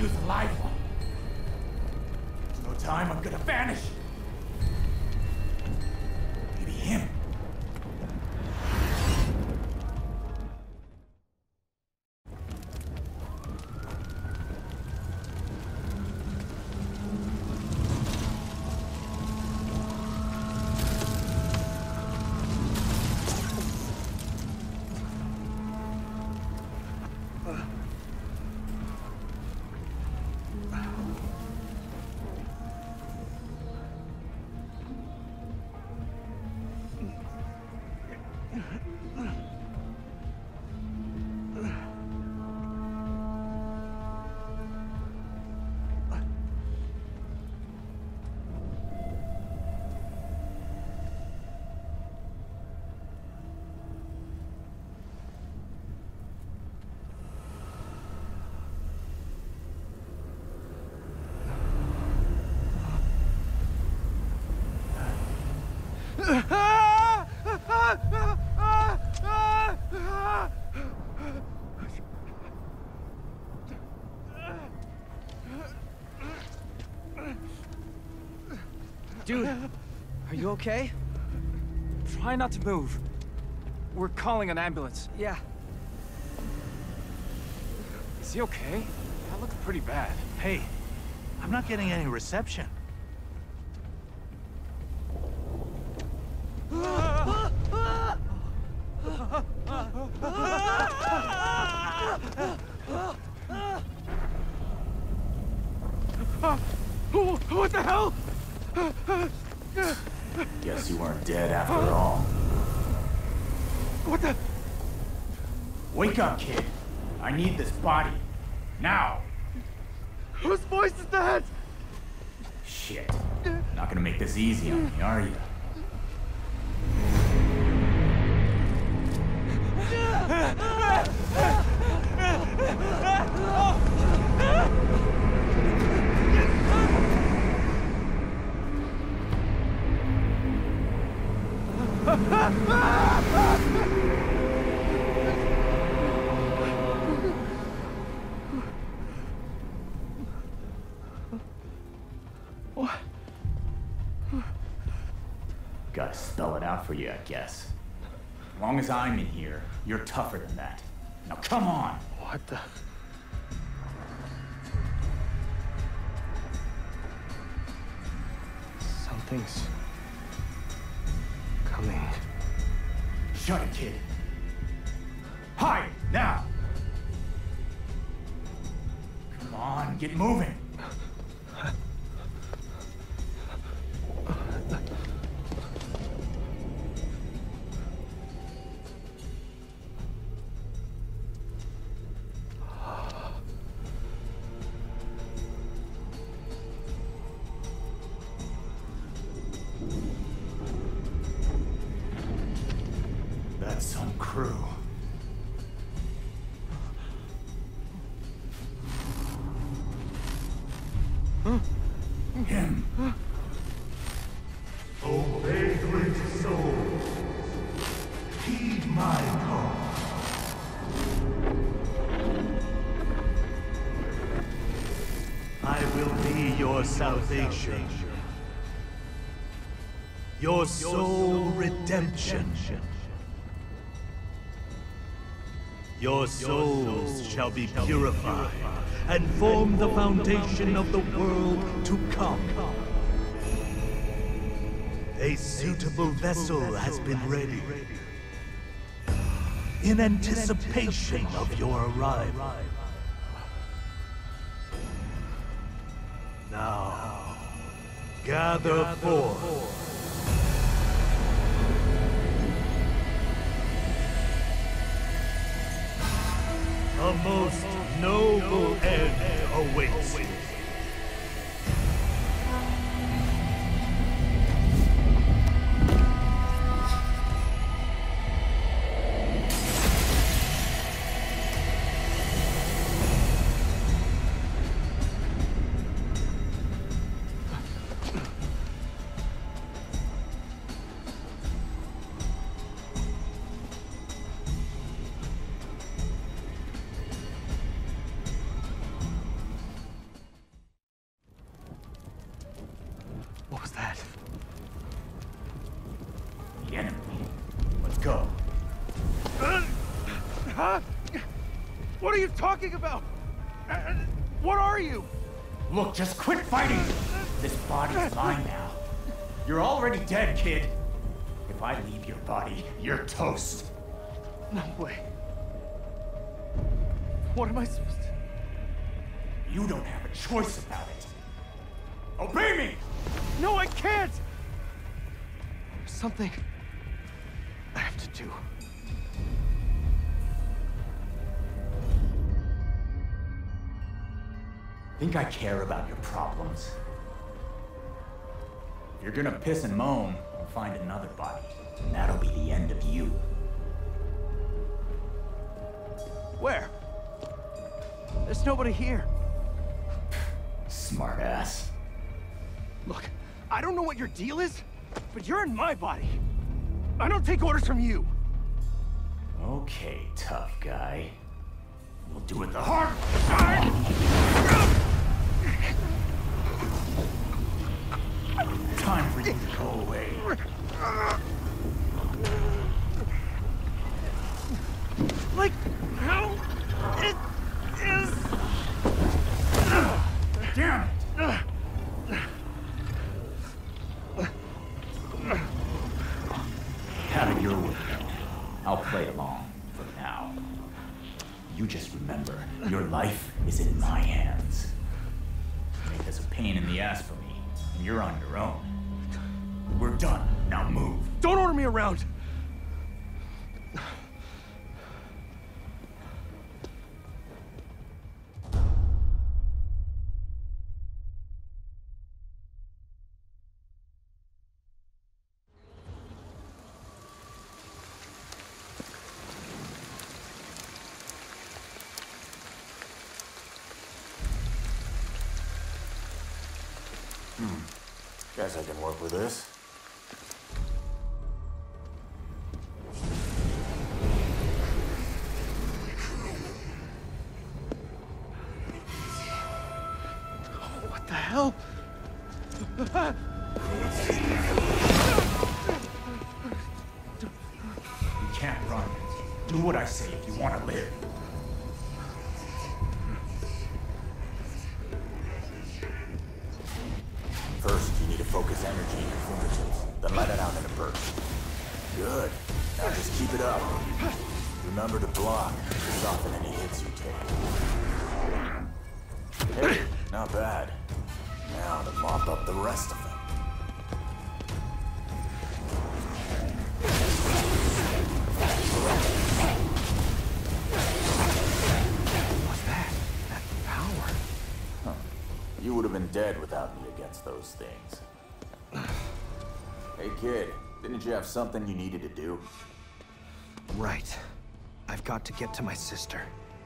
use a live one. There's no time, I'm gonna vanish. Maybe him. Dude, are you okay? Try not to move. We're calling an ambulance. Yeah. Is he okay? That looks pretty bad. Hey, I'm not getting any reception. What the hell? Guess you weren't dead after all. What the? Wake up, kid. I need this body. Now! Whose voice is that? Shit. Not gonna make this easy on me, are you? What? Gotta spell it out for you, I guess. As long as I'm in here, you're tougher than that. Now come on! What the? Something's coming. Shut it, kid. Hide, now! Come on, get moving! That's some crew. Him. O vagrant soul, heed my call. I will be your salvation. Your soul redemption. Your souls shall be purified and form the foundation of the world to come. A suitable vessel has been ready in anticipation of your arrival. Now, gather forth. A most noble end awaits you. go. Huh? What are you talking about? What are you? Look, just quit fighting! This body's mine now. You're already dead, kid. If I leave your body, you're toast. No way. What am I supposed to... You don't have a choice about it. Obey me! No, I can't! There's something I have to do. Think I care about your problems? If you're gonna piss and moan, I'll find another body. And that'll be the end of you. Where? There's nobody here. Smart ass. Look, I don't know what your deal is, but you're in my body. I don't take orders from you. Okay, tough guy. We'll do it the hard time for you to go away. Like, how it is... Damn it! Have it your way. I'll play along for now. You just remember, your life is in my hands. Make this a pain in the ass for me, and you're on your own. We're done. Now move. Don't order me around! Guess I can work with this. What the hell? You can't run. Do what I say if you want to live. First, you need to focus energy in your fingertips, then let it out in a burst. Good. Now just keep it up. Remember to block to soften any hits you take. Hey, not bad. Now to mop up the rest of them. What's that? That power? Huh. You would have been dead without me against those things. Hey kid, didn't you have something you needed to do? Right. I've got to get to my sister.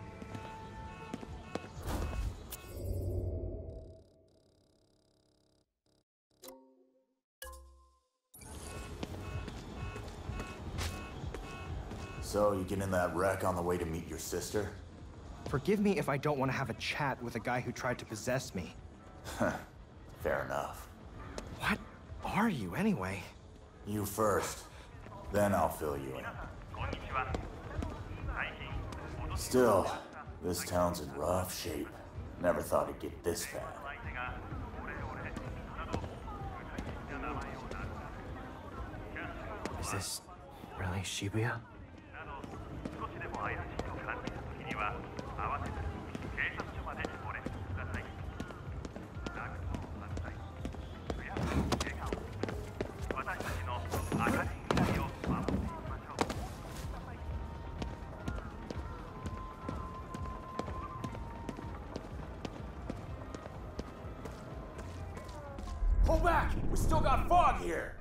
So, you get in that wreck on the way to meet your sister? Forgive me if I don't want to have a chat with a guy who tried to possess me. Fair enough. What are you, anyway? You first. Then I'll fill you in. Still, this town's in rough shape. Never thought it'd get this bad. Is this really Shibuya? Pull back! We still got fog here!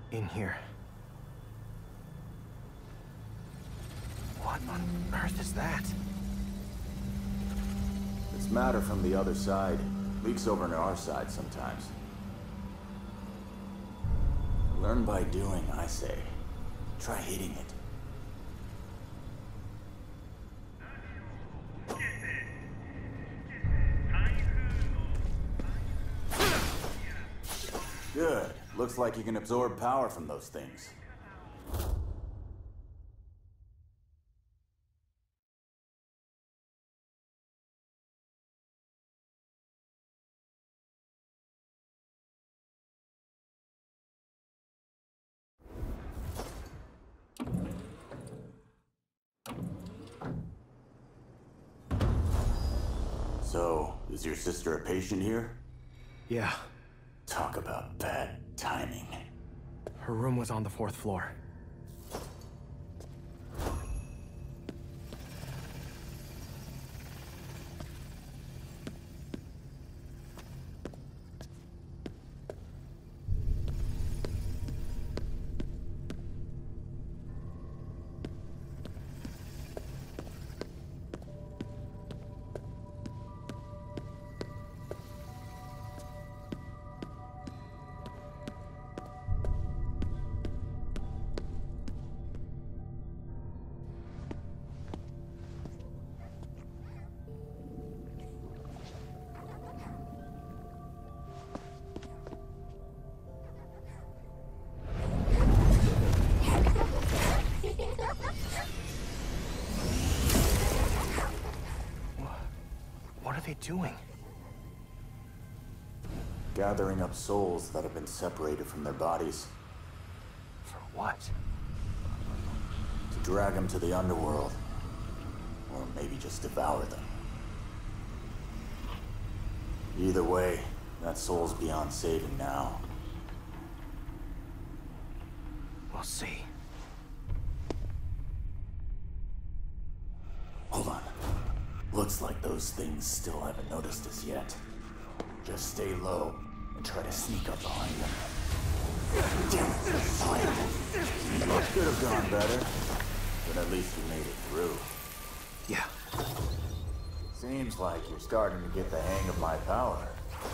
In here. What on earth is that? It's matter from the other side. Leaks over to our side sometimes. Learn by doing, I say. Try hitting it. Good. Looks like you can absorb power from those things. So, is your sister a patient here? Yeah. Talk about bad timing. Her room was on the 4th floor. What are they doing? Gathering up souls that have been separated from their bodies. For what? To drag them to the underworld. Or maybe just devour them. Either way, that soul's beyond saving now. We'll see. Hold on. Looks like those things still haven't noticed us yet. Just stay low and try to sneak up behind them. Damn it, fire! Could have gone better, but at least you made it through. Yeah. Seems like you're starting to get the hang of my power.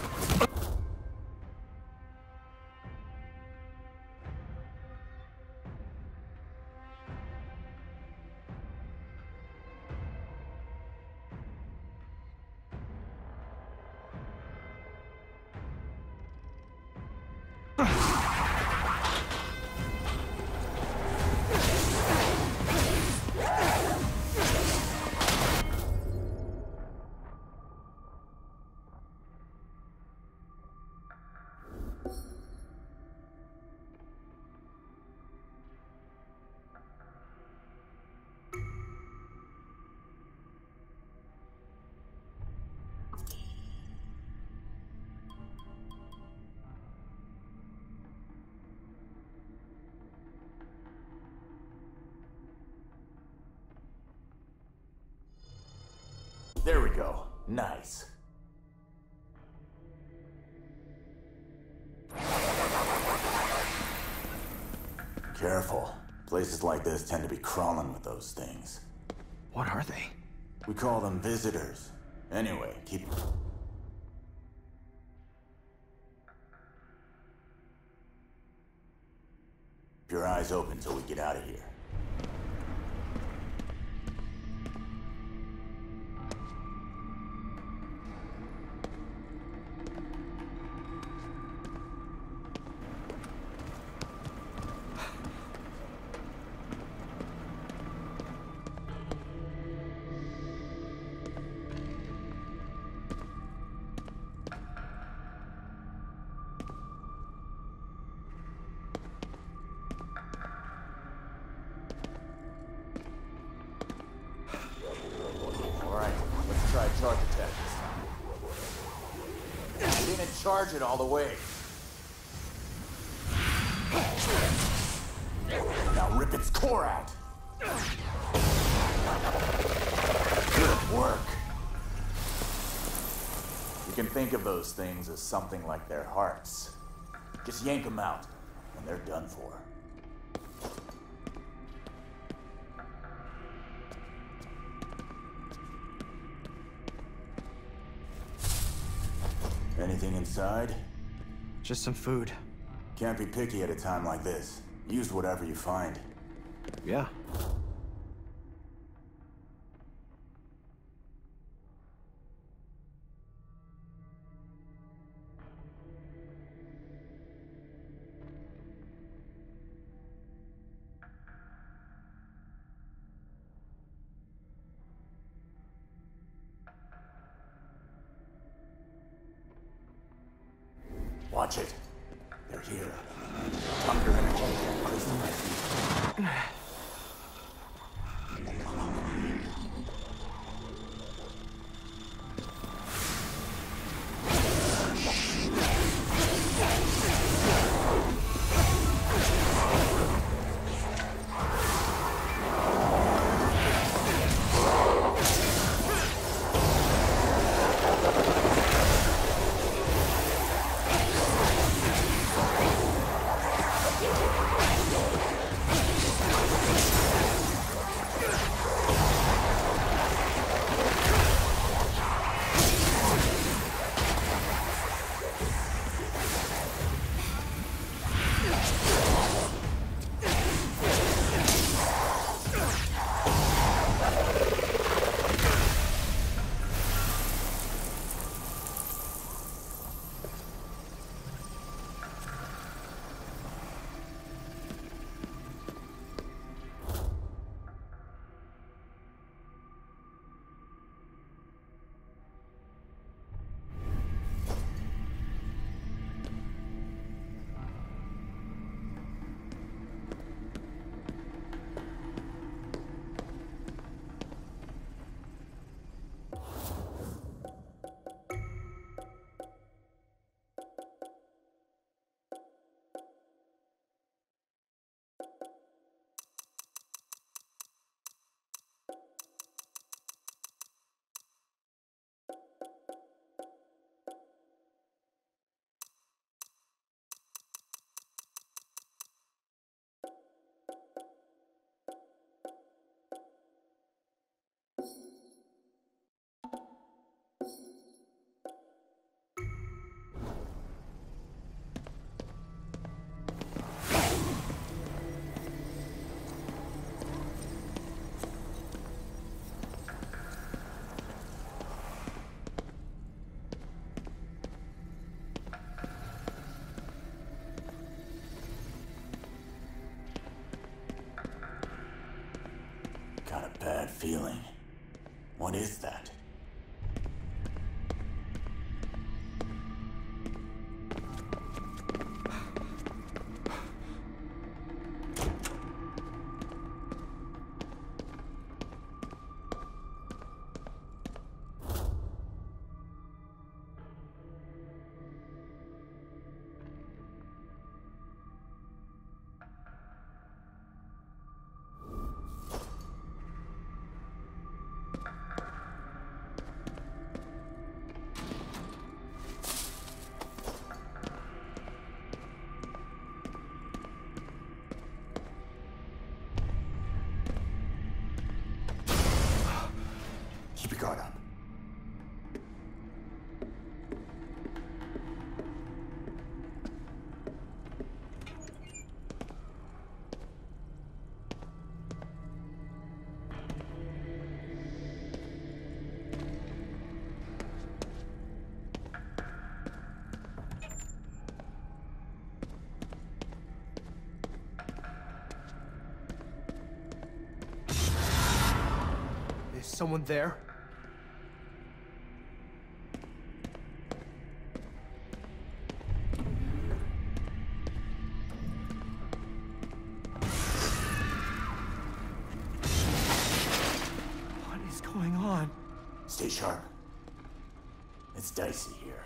There we go. Nice. Careful. Places like this tend to be crawling with those things. What are they? We call them visitors. Anyway, keep your eyes open till we get out of here. Try charge attack this time. Didn't charge it all the way. Now rip its core out. Good work. You can think of those things as something like their hearts. Just yank them out. and they're done for. Anything inside? Just some food. Can't be picky at a time like this. Use whatever you find. Yeah. Watch it. They're here. Pump your energy. Crystal my feet. Got a bad feeling. What is that? Keep your guard up. Is someone there? What is going on? Stay sharp. It's dicey here.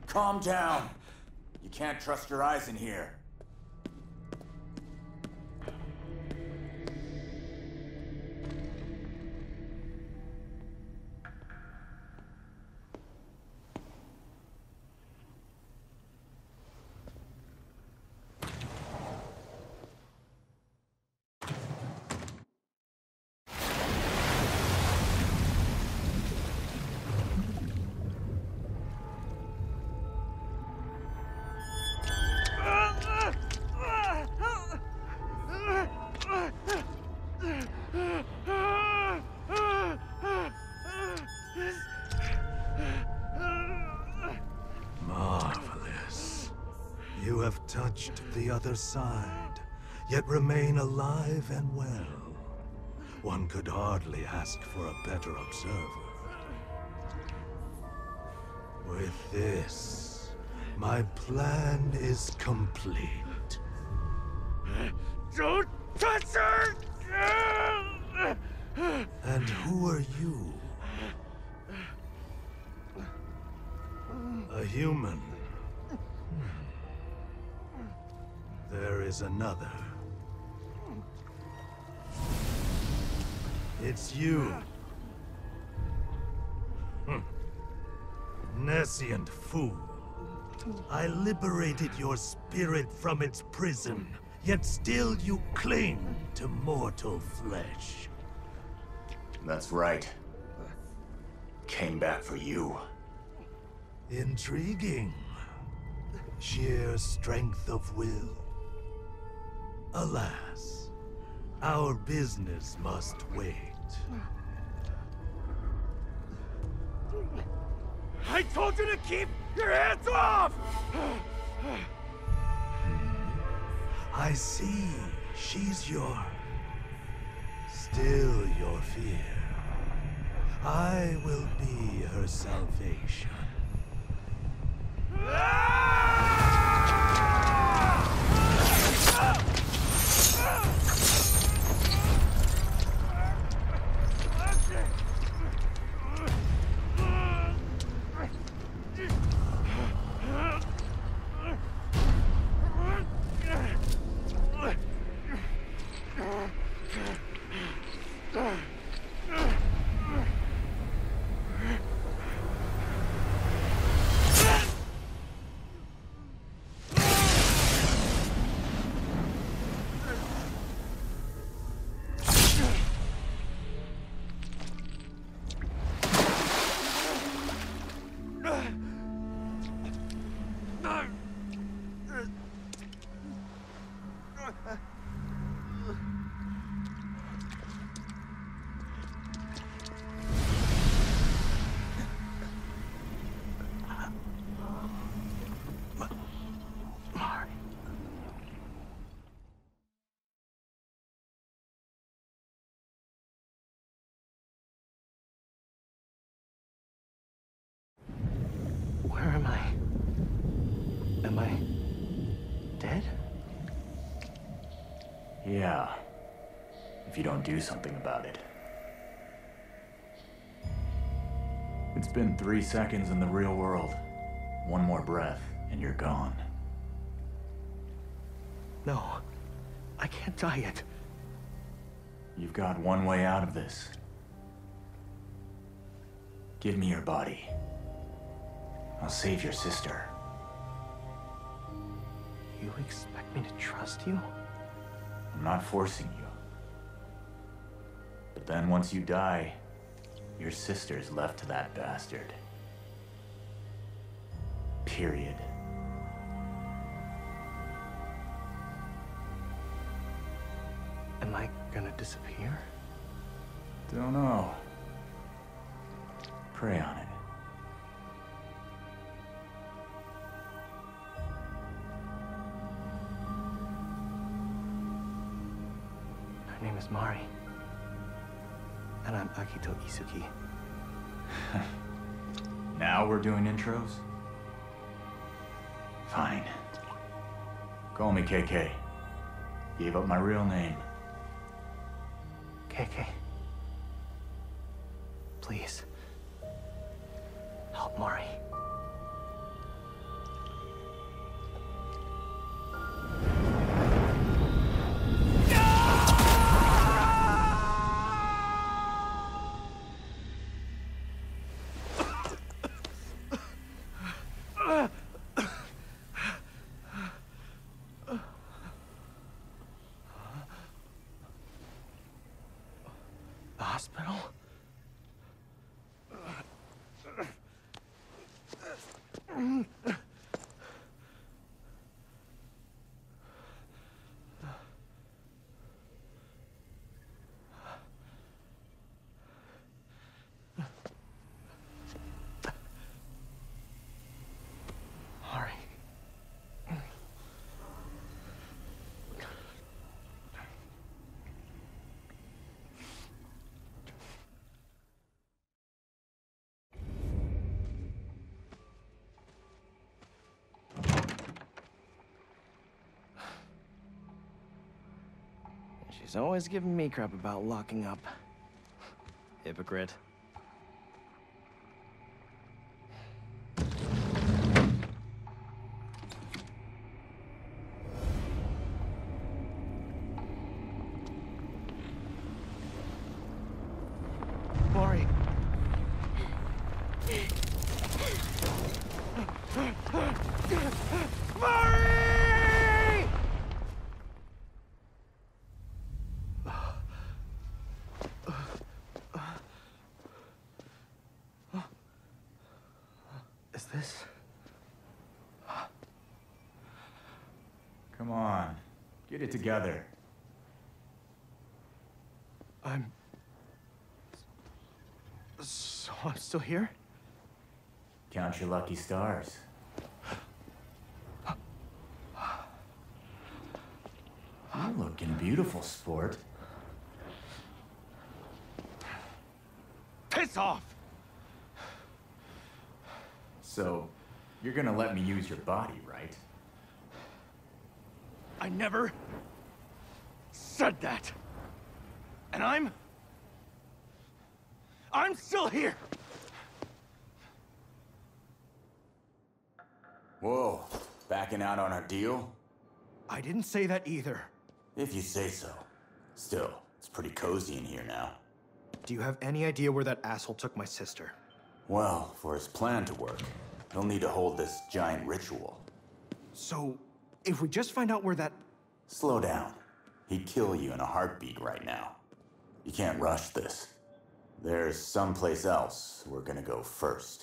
Calm down. You can't trust your eyes in here. Marvelous. You have touched the other side, yet remain alive and well. One could hardly ask for a better observer. With this, my plan is complete. Don't touch her! And who are you? A human. There is another. It's you. Nescient fool. I liberated your spirit from its prison, yet still you cling to mortal flesh. That's right. Came back for you. Intriguing. Sheer strength of will. Alas, our business must wait. I told you to keep your hands off! I see. She's still your fear. I will be her salvation. Where am I? Am I dead? Yeah. If you don't do something about it. It's been 3 seconds in the real world. One more breath, and you're gone. No, I can't die yet. You've got one way out of this. Give me your body. I'll save your sister. You expect me to trust you? I'm not forcing you. But then once you die, your sister's left to that bastard. Period. Am I gonna disappear? Don't know. Pray on it. Her name is Mari. And I'm Akito Isuki. Now we're doing intros? Fine. Call me KK. Gave up my real name. KK. Please. Help Mari. hospital? Mari. She's always giving me crap about locking up. Hypocrite. Mari. Mari! Is this? Come on, get it together. So I'm still here? Count your lucky stars. You're looking beautiful, sport. Piss off! So, you're gonna let me use your body, right? I never said that. And I'm still here. Whoa, backing out on our deal? I didn't say that either. If you say so. Still, it's pretty cozy in here now. Do you have any idea where that asshole took my sister? Well, for his plan to work, he'll need to hold this giant ritual. So, if we just find out where that... Slow down. He'd kill you in a heartbeat right now. You can't rush this. There's someplace else we're gonna go first.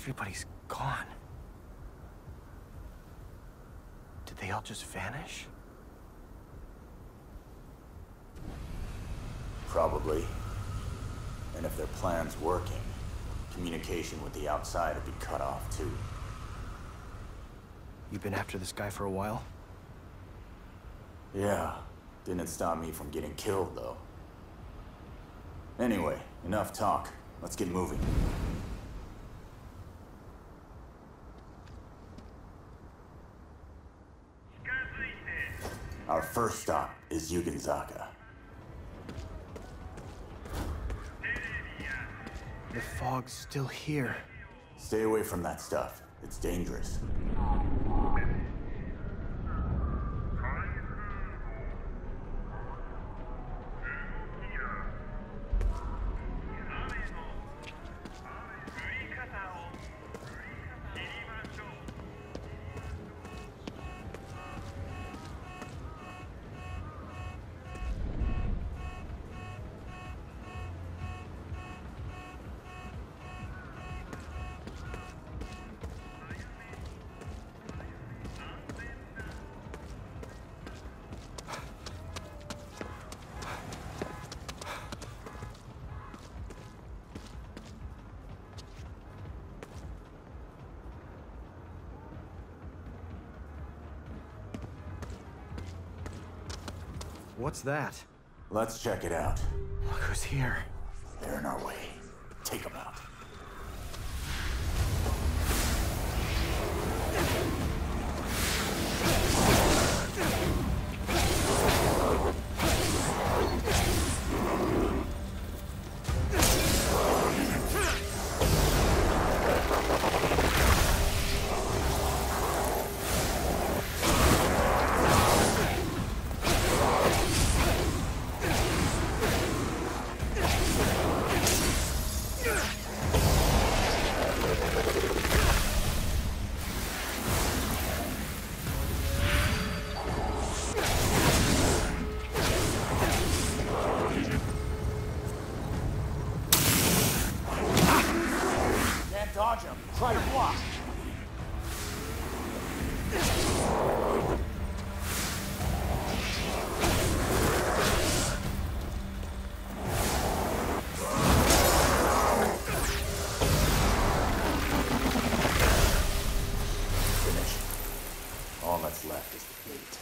Everybody's gone. Did they all just vanish? Probably. And if their plan's working, communication with the outside would be cut off too. You've been after this guy for a while? Yeah. Didn't stop me from getting killed, though. Anyway, enough talk. Let's get moving. Our first stop is Yugenzaka. The fog's still here. Stay away from that stuff. It's dangerous. What's that? Let's check it out. Look who's here. They're in our way. Take them out. Dodge him. Try to block. Finish. All that's left is the gate.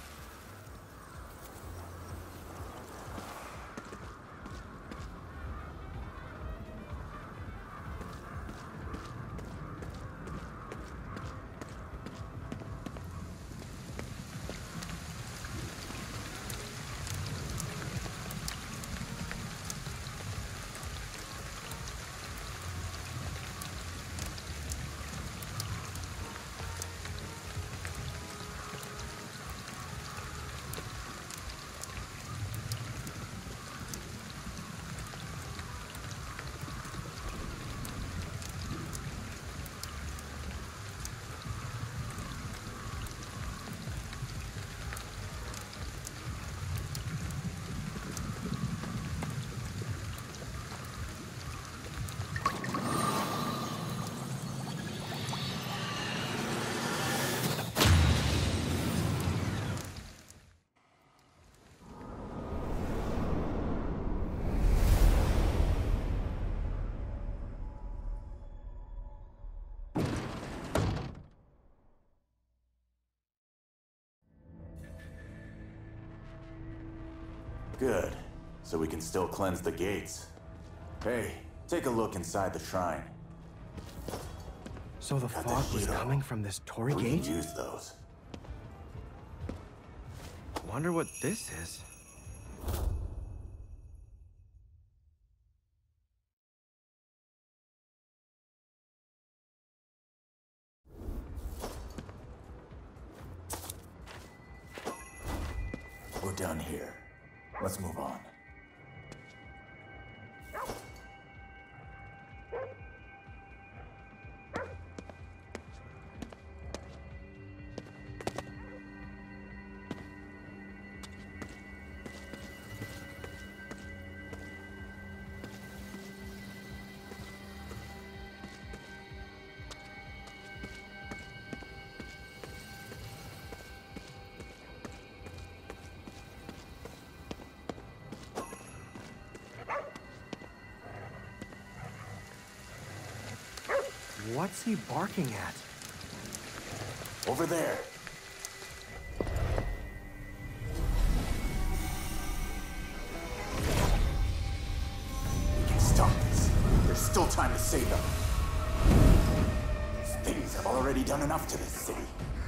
Good. So we can still cleanse the gates. Hey, take a look inside the shrine. So the Got fog the was Shido. coming from this Torii We can gate? use those. Wonder what this is. We're done here. Let's move on. What's he barking at? Over there. We can stop this. There's still time to save them. These things have already done enough to this city.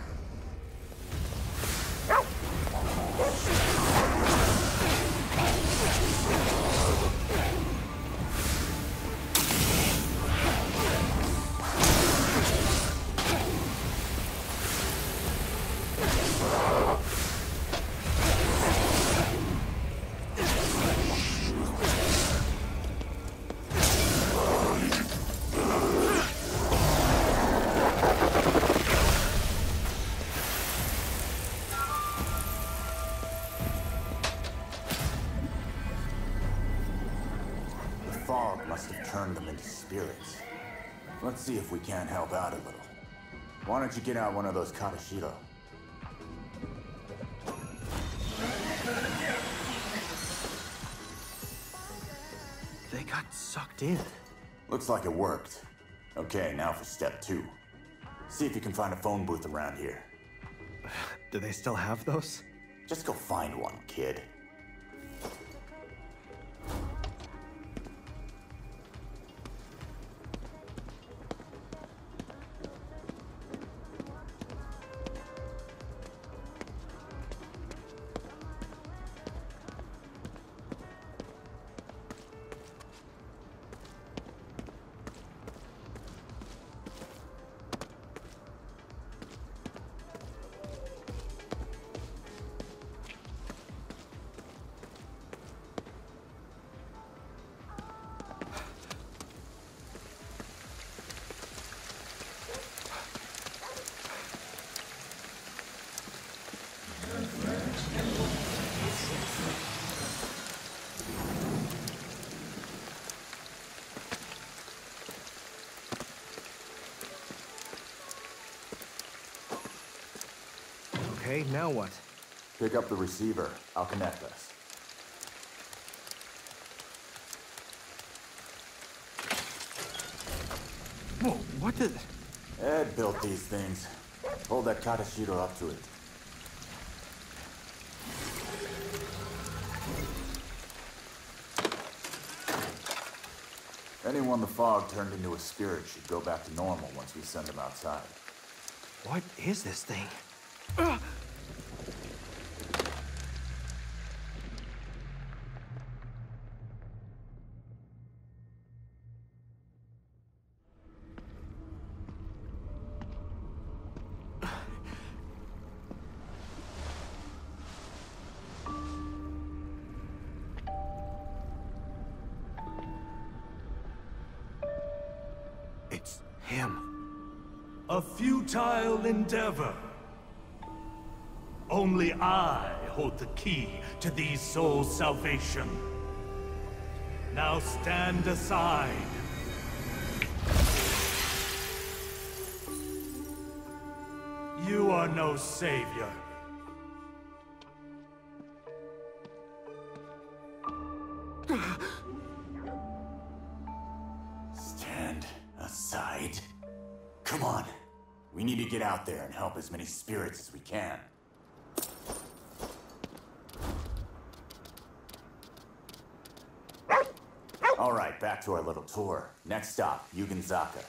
Fog must have turned them into spirits. Let's see if we can't help out a little. Why don't you get out one of those Katashiro? They got sucked in. Looks like it worked. Okay, now for step 2. See if you can find a phone booth around here. Do they still have those? Just go find one, kid. Okay, now what? Pick up the receiver. I'll connect us. Whoa, what the... Ed built these things. Hold that Katashiro up to it. Anyone the fog turned into a spirit should go back to normal once we send them outside. What is this thing? It's him. A futile endeavor. Only I hold the key to these souls' salvation. Now stand aside. You are no savior. Stand aside. Come on. We need to get out there and help as many spirits as we can. All right, back to our little tour. Next stop, Yugenzaka.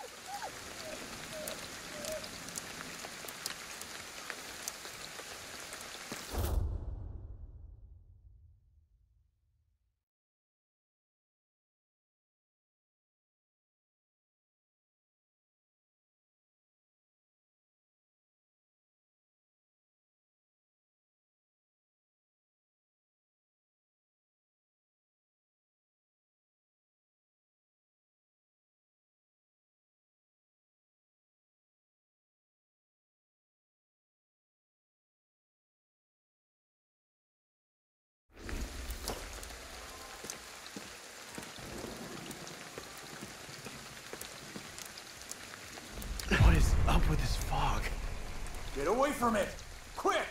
What is up with this fog? Get away from it! Quick!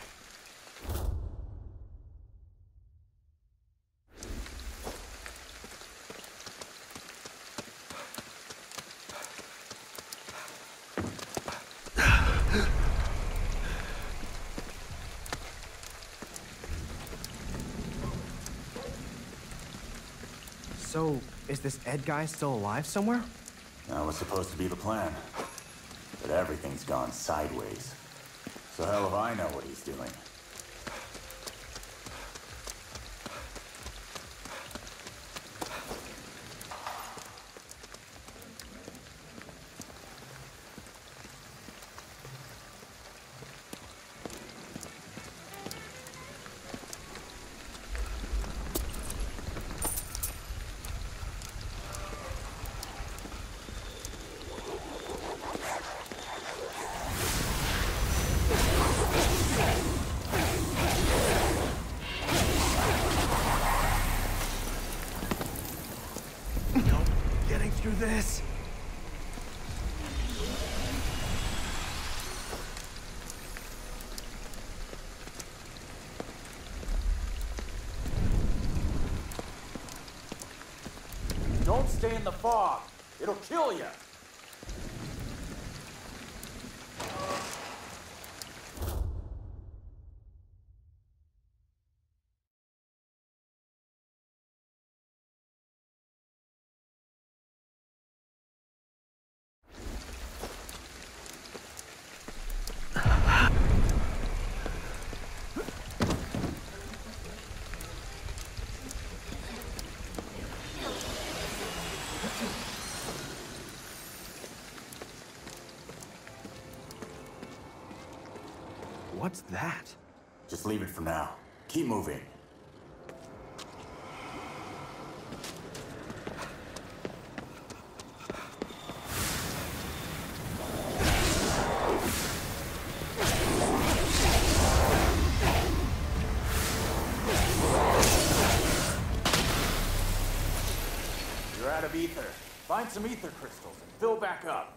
So, is this Ed guy still alive somewhere? That was supposed to be the plan. But everything's gone sideways. So hell if I know what he's doing. Through this. Don't stay in the fog. It'll kill you. What's that? Just leave it for now. Keep moving. You're out of ether. Find some ether crystals and fill back up.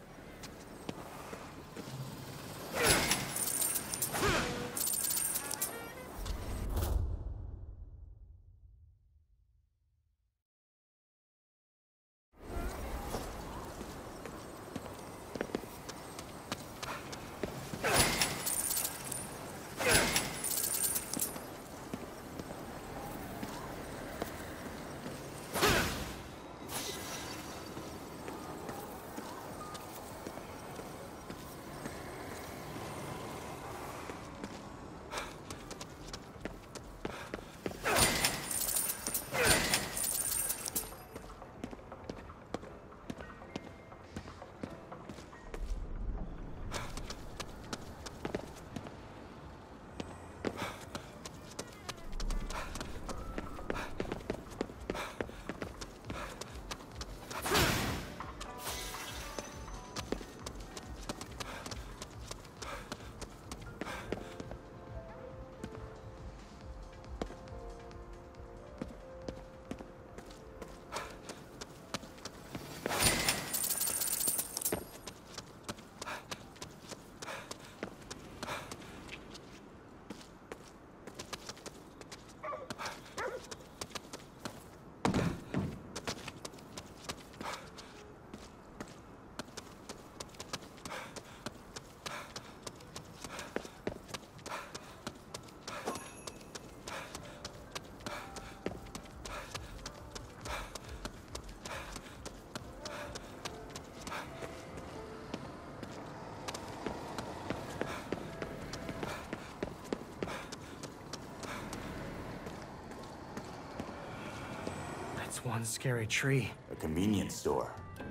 That's one scary tree. A convenience store.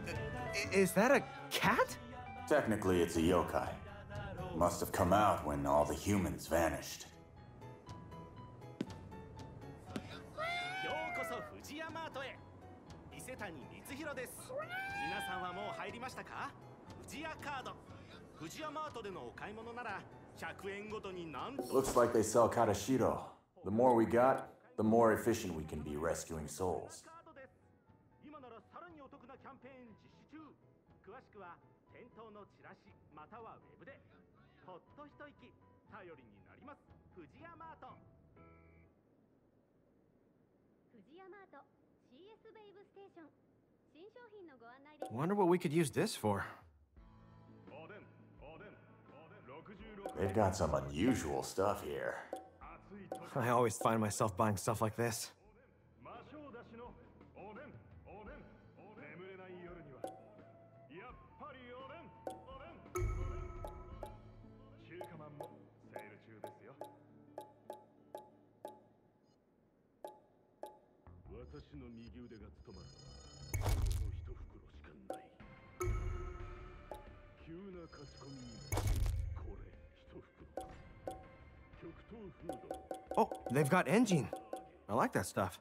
Is that a cat? Technically, it's a yokai. Must have come out when all the humans vanished. ようこそ富士屋マートへ。伊勢谷光弘です。皆さんはもう入りましたか？富士屋カード。富士屋マートでのお買い物なら100円ごとになんと。 Looks like they sell Katashiro. The more we got, the more efficient we can be rescuing souls. 今ならさらにお得なキャンペーン実施中。詳しくは店頭のチラシまたはウェブで。ほっと一息頼りになります。富士屋マート。 富士屋マート CS ベイブステーション新商品のご案内です。 Wonder what we could use this for. They've got some unusual stuff here. I always find myself buying stuff like this. Oh, they've got engine. I like that stuff.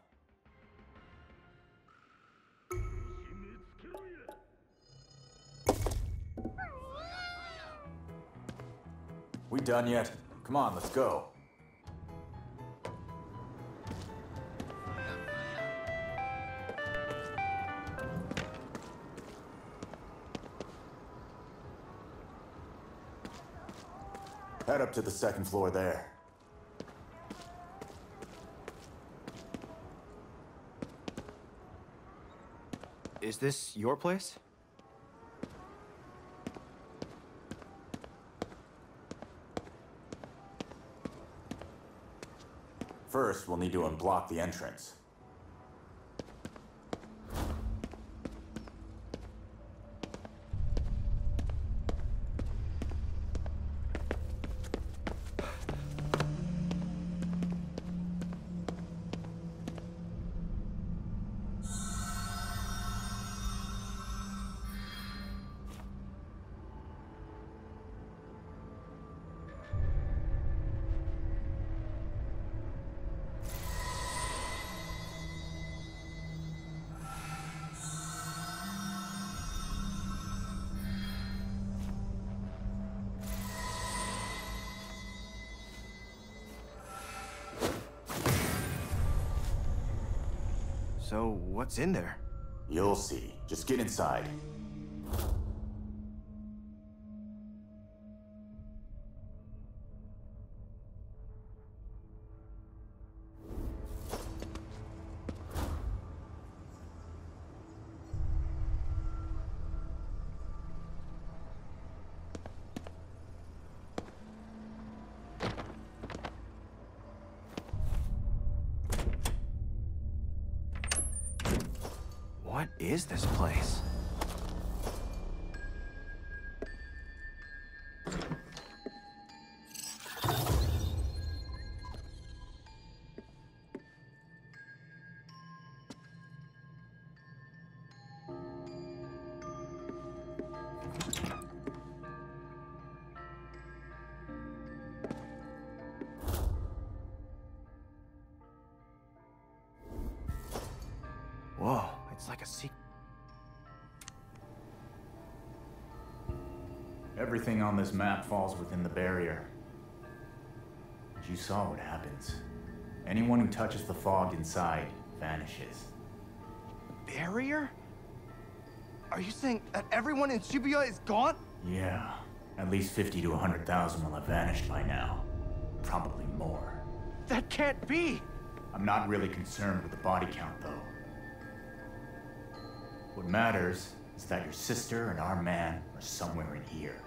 We done yet? Come on, let's go. Head up to the second floor there. Is this your place? First, we'll need to unblock the entrance. So, what's in there? You'll see. Just get inside. What is this place? Whoa, it's like a secret. Everything on this map falls within the barrier. But you saw what happens. Anyone who touches the fog inside vanishes. Barrier? Are you saying that everyone in Shibuya is gone? Yeah, at least 50 to 100,000 will have vanished by now. Probably more. That can't be! I'm not really concerned with the body count, though. What matters is that your sister and our man are somewhere in here.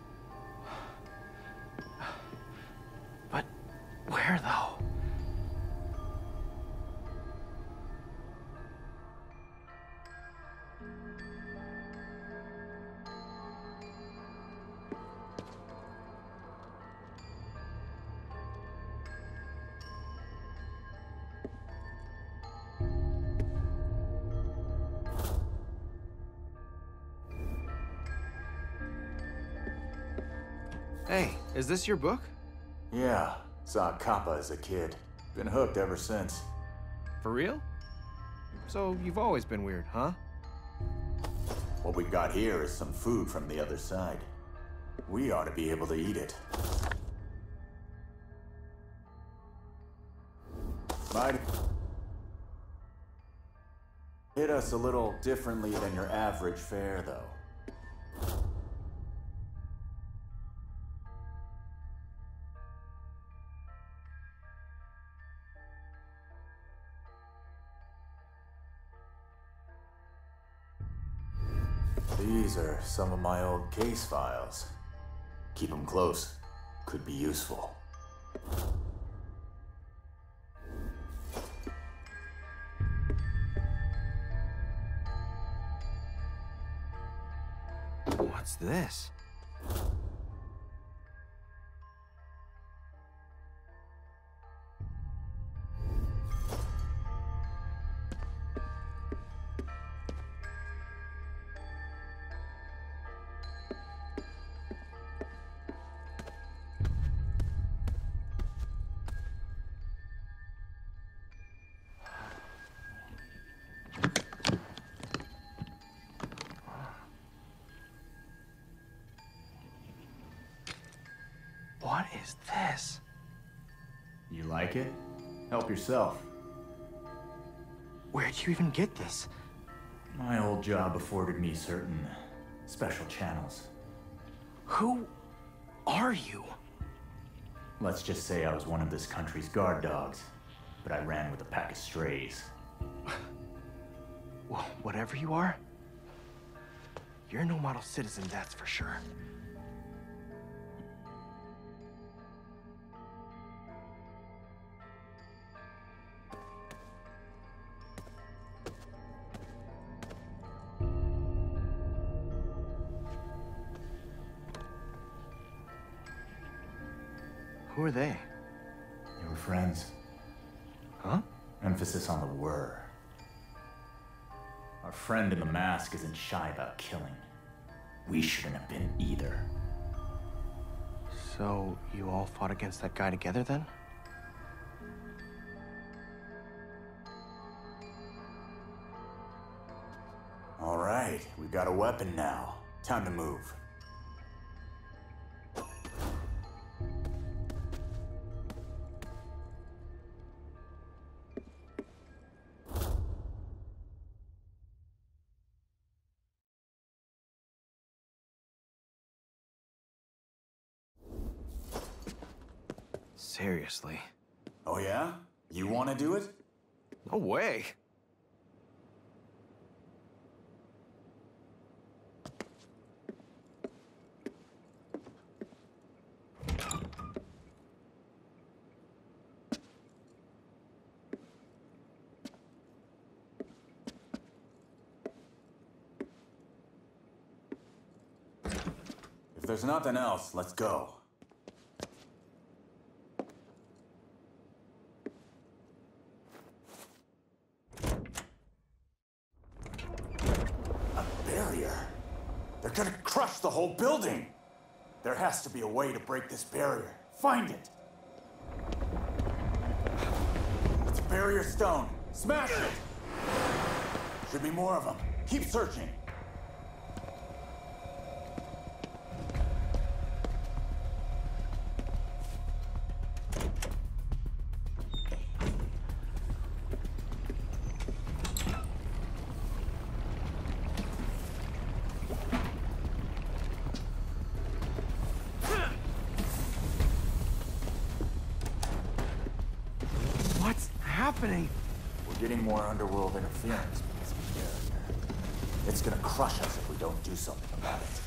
But where, though? Hey, is this your book? Yeah, saw Kappa as a kid. Been hooked ever since. For real? So you've always been weird, huh? What we got here is some food from the other side. We ought to be able to eat it. Might hit us a little differently than your average fare, though. These are some of my old case files. Keep them close. Could be useful. What's this? is this? You like it? Help yourself. Where'd you even get this? My old job afforded me certain special channels. Who are you? Let's just say I was one of this country's guard dogs, but I ran with a pack of strays. Well, whatever you are, you're no model citizen, that's for sure. Who are they? You were friends. Huh? Emphasis on the were. Our friend in the mask isn't shy about killing. We shouldn't have been either. So, you all fought against that guy together then? All right, we've got a weapon now. Time to move. Seriously? Oh yeah? You want to do it? No way! If there's nothing else, let's go. They're gonna crush the whole building! There has to be a way to break this barrier. Find it! It's a barrier stone. Smash it! Should be more of them. Keep searching. What's happening? We're getting more underworld interference because of the barrier. It's gonna crush us if we don't do something about it.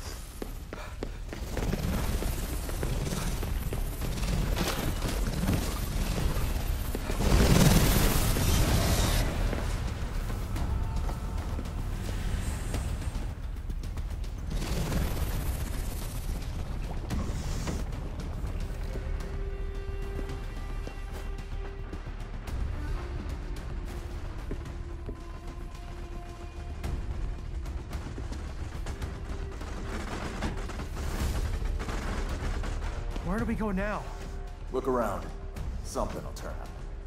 Where do we go now? Look around. Something will turn up.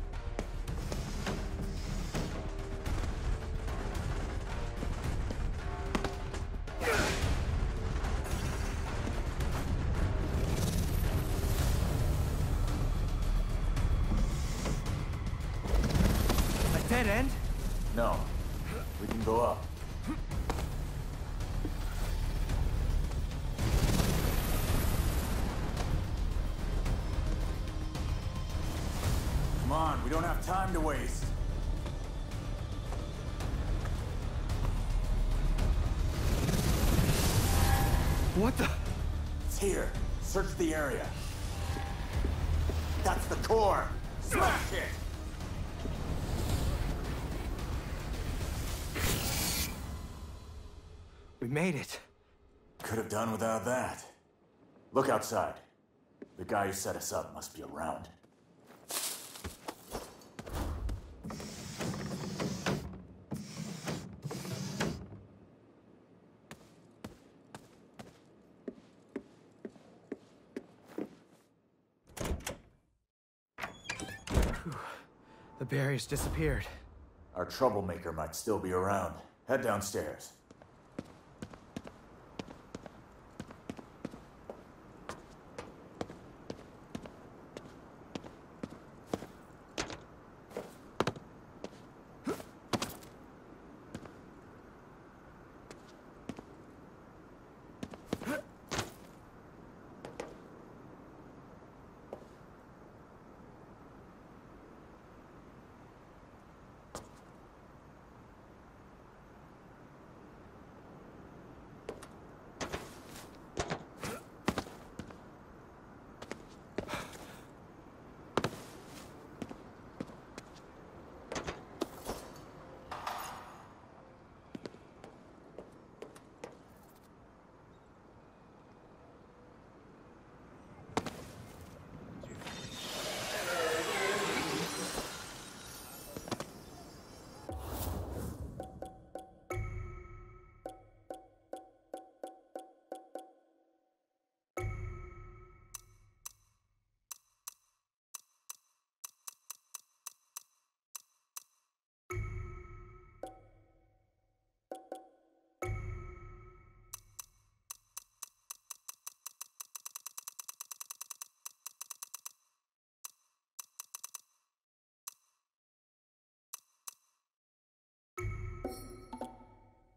A dead end? No. We can go up. Come on, we don't have time to waste. What the? It's here. Search the area. That's the core. Smash it! We made it. Could have done without that. Look outside. The guy who set us up must be around. The barrier's disappeared. Our troublemaker might still be around. Head downstairs.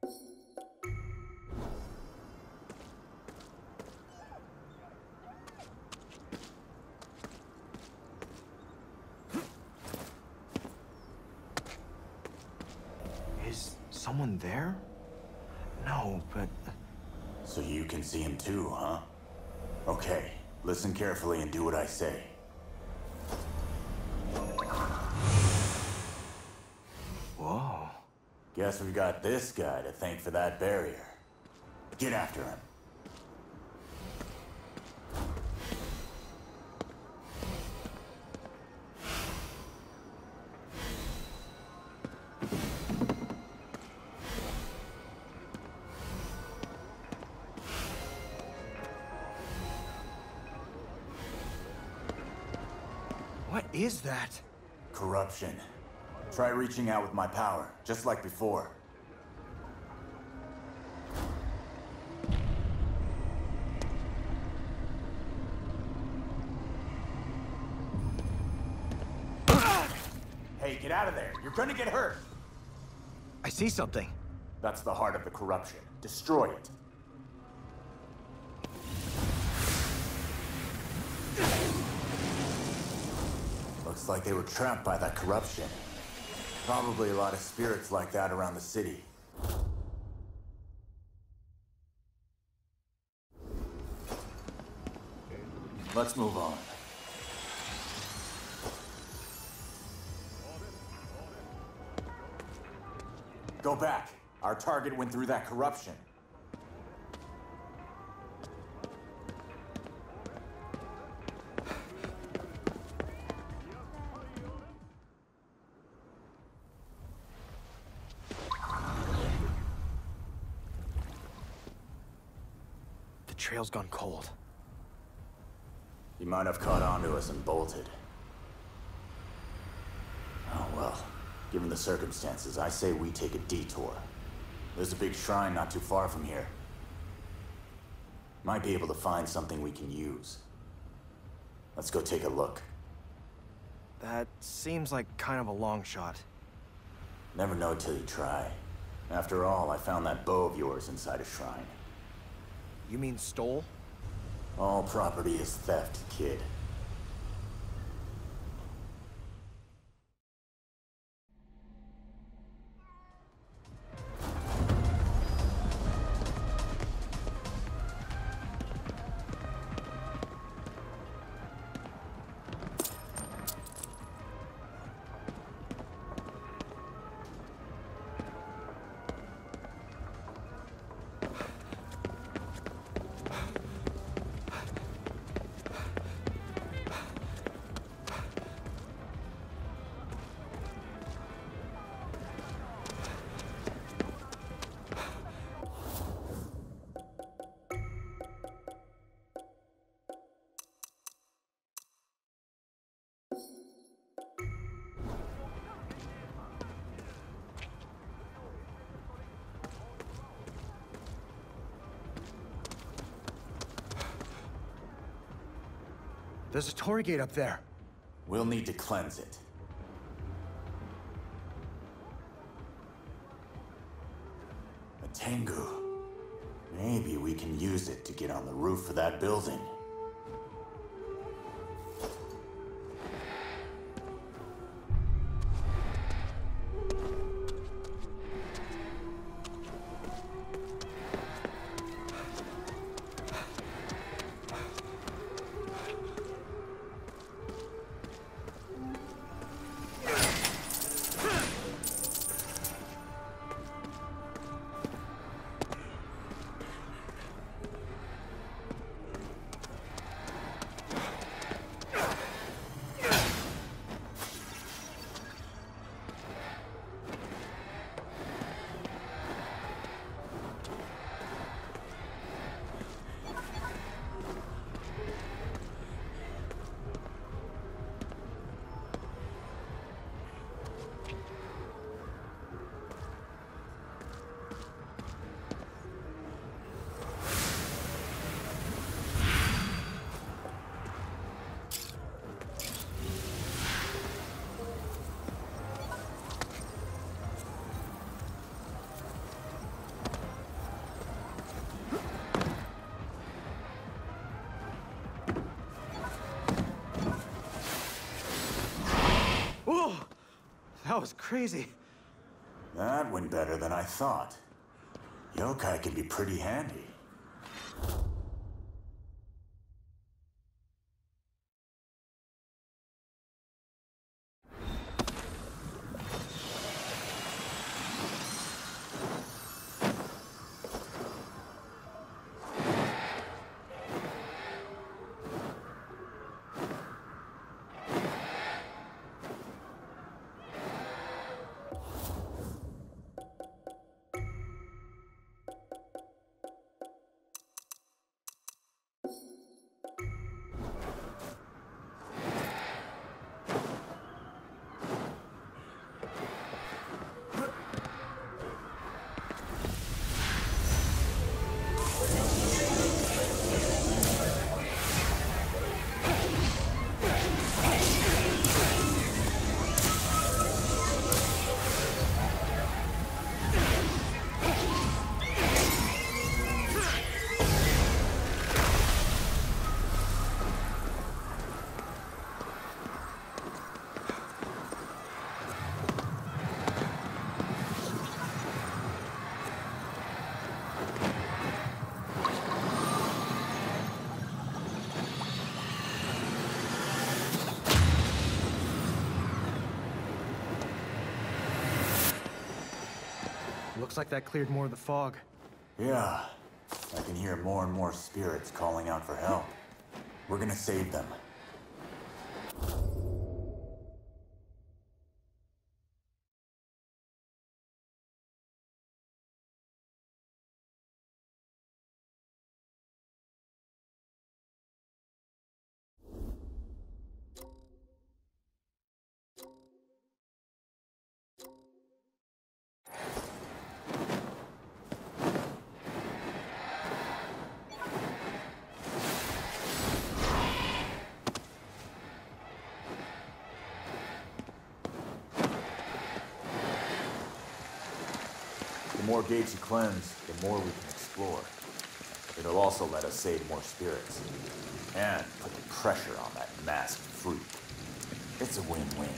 Is someone there? No, but... So you can see him too, huh? Okay, listen carefully and do what I say. Whoa. Guess we've got this guy to thank for that barrier. Get after him. What is that? Corruption. Try reaching out with my power, just like before. Hey, get out of there. You're gonna get hurt. I see something. That's the heart of the corruption. Destroy it. Looks like they were trapped by that corruption. Probably a lot of spirits like that around the city. Let's move on. Go back. Our target went through that corruption. The trail's gone cold. He might have caught on to us and bolted. Oh well. Given the circumstances, I say we take a detour. There's a big shrine not too far from here. Might be able to find something we can use. Let's go take a look. That seems like kind of a long shot. Never know till you try. After all, I found that bow of yours inside a shrine. You mean stole? All property is theft, kid. There's a Torii gate up there. We'll need to cleanse it. A Tengu. Maybe we can use it to get on the roof of that building. That was crazy. That went better than I thought. Yokai can be pretty handy. Looks like that cleared more of the fog. Yeah, I can hear more and more spirits calling out for help. We're gonna save them. The more gates you cleanse, the more we can explore. It'll also let us save more spirits. And put the pressure on that masked freak. It's a win-win.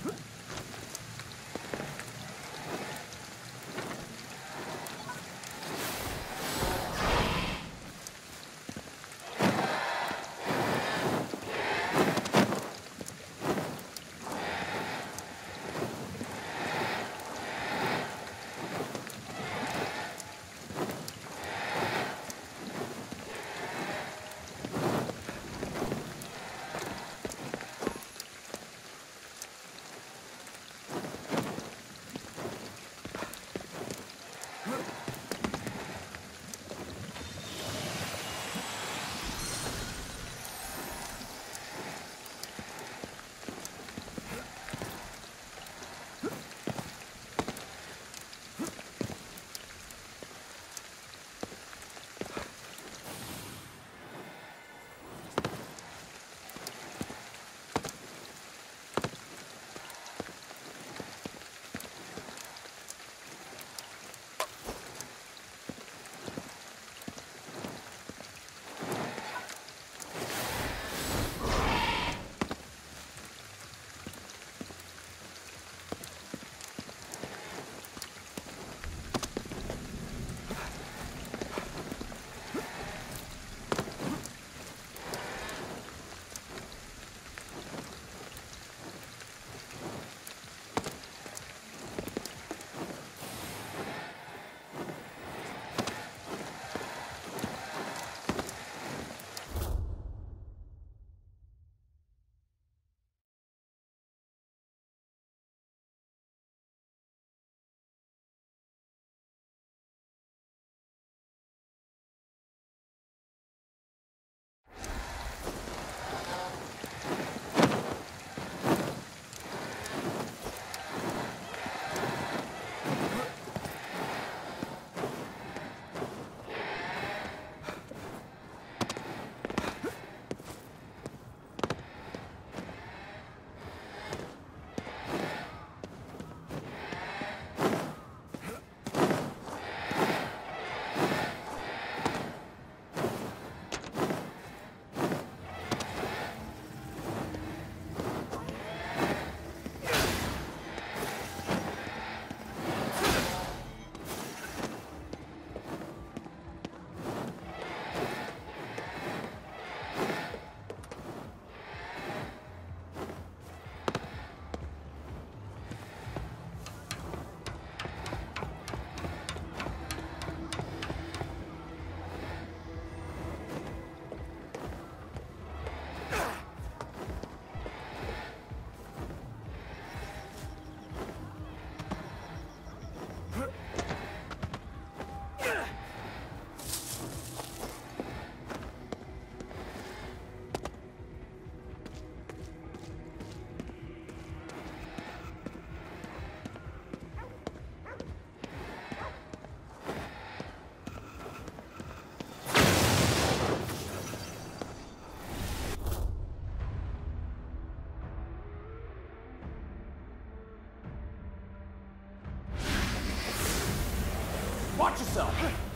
Watch yourself.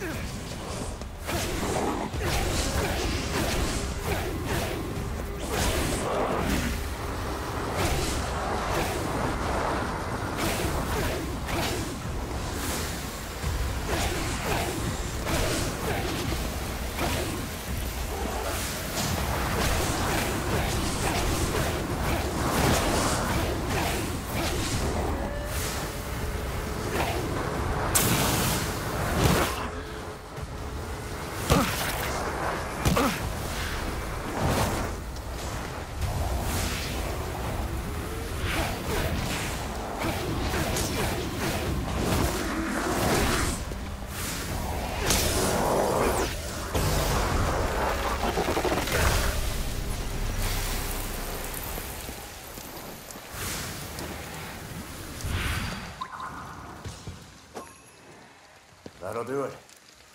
That'll do it.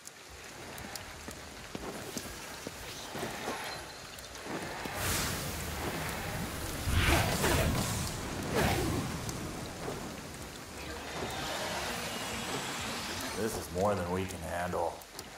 This is more than we can handle.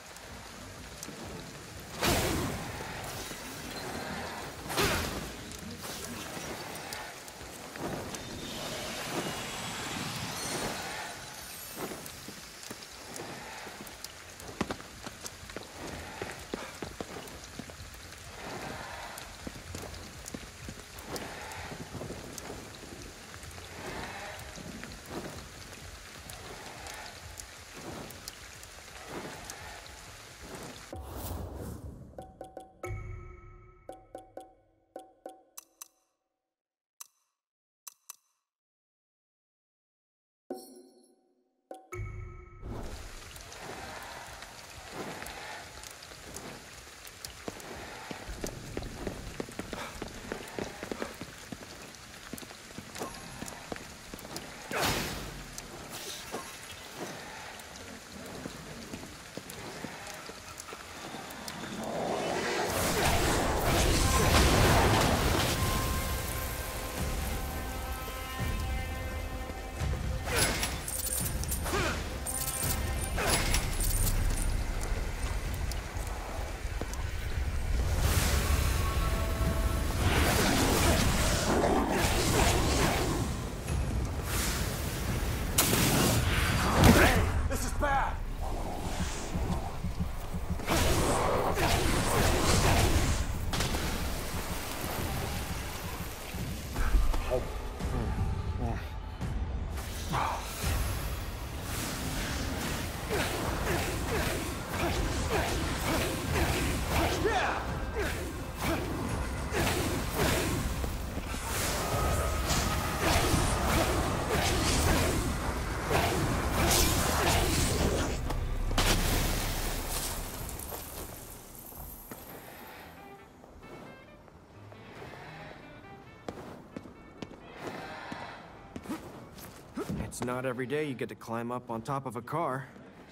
It's not every day you get to climb up on top of a car.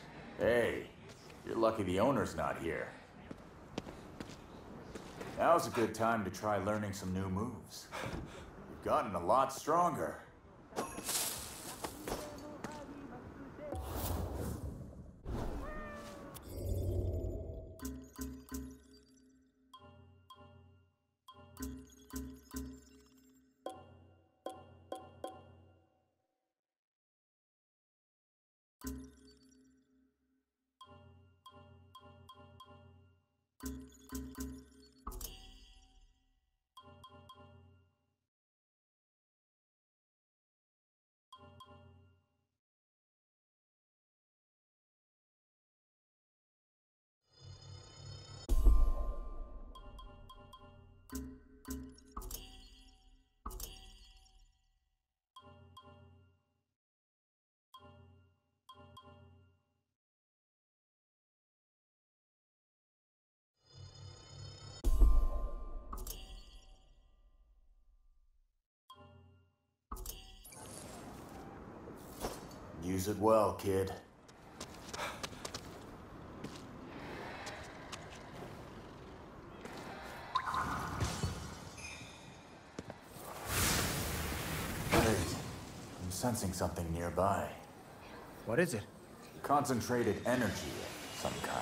Hey, you're lucky the owner's not here. Now's a good time to try learning some new moves. You've gotten a lot stronger. Use it well, kid. Wait, I'm sensing something nearby. What is it? Concentrated energy of some kind.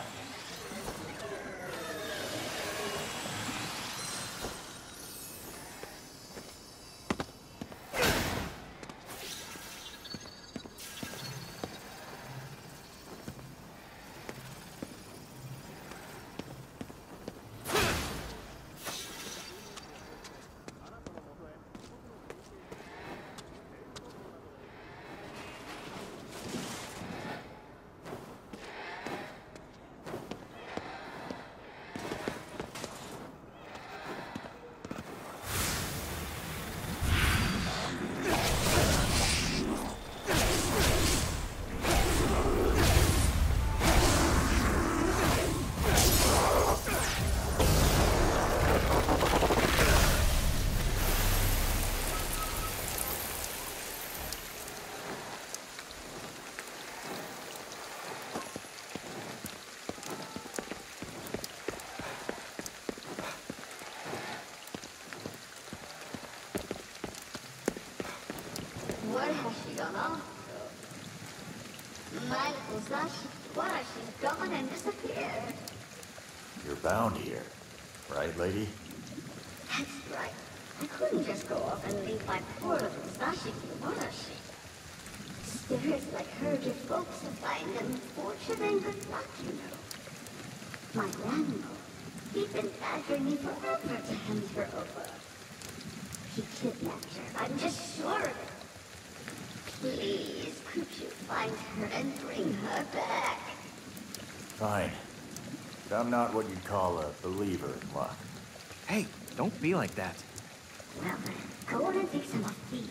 Where has she gone off to? My Musashi, what has she gone and disappeared? You're bound here, right, lady? That's right. I couldn't just go off and leave my poor little Musashi Warashi. Spirits like her give folks a fine fortune and good luck, you know. My landlord, he'd been badgering me forever to hand her over. He kidnapped her, I'm just sure of it. Please, could you find her and bring her back? Fine. But I'm not what you'd call a believer in luck. Hey, don't be like that. Well then, go on and take some of these.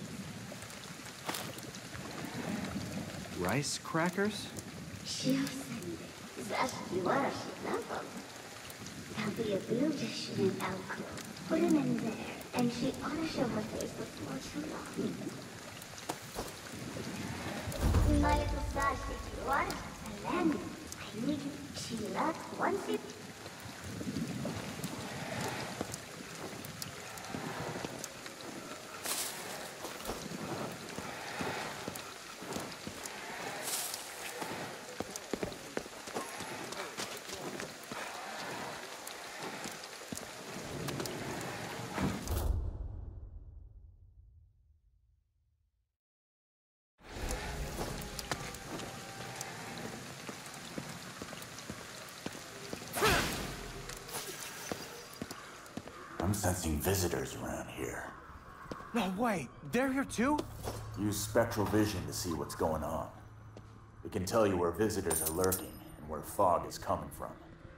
Rice crackers? Shiosende, Zashi Warashi Nampam. There'll be a beautician in alcove. Put him in there, and she ought to show her face before too long. My little Zashi Warashi, Alan, I need you to chill out once it... I'm sensing visitors around here. No way, they're here too? Use spectral vision to see what's going on. It can tell you where visitors are lurking and where fog is coming from.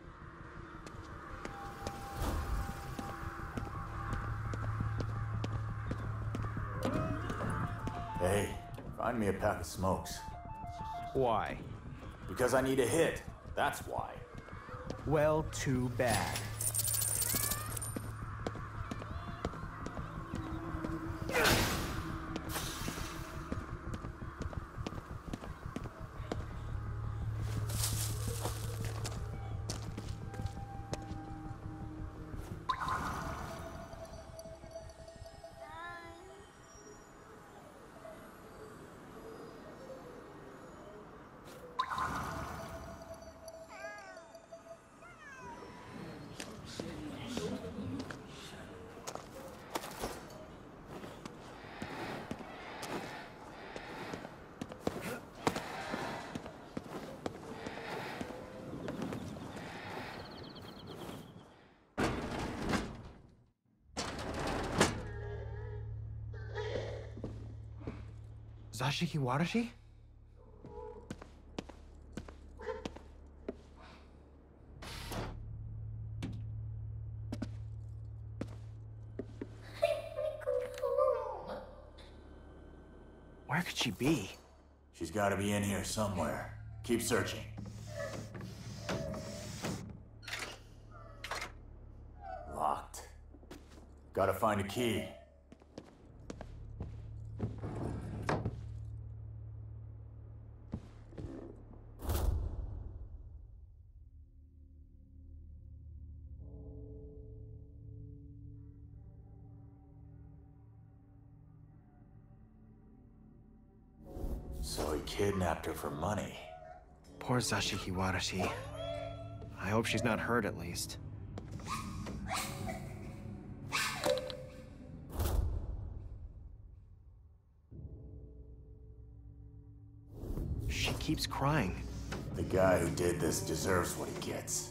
Hey, find me a pack of smokes. Why? Because I need a hit. That's why. Well, too bad. Zashiki Warashi? Where could she be? She's got to be in here somewhere. Keep searching. Locked. Gotta find a key. So he kidnapped her for money. Poor Zashiki Watashi. I hope she's not hurt at least. She keeps crying. The guy who did this deserves what he gets.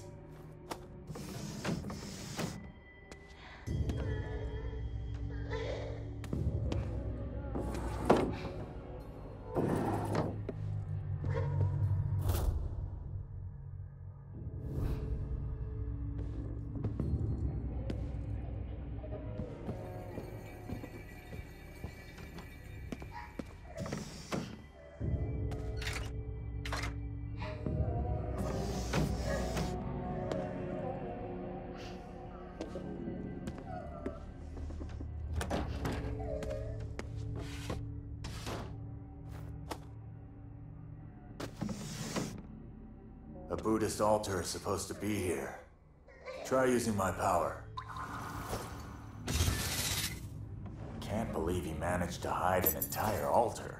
A Buddhist altar is supposed to be here. Try using my power. Can't believe he managed to hide an entire altar.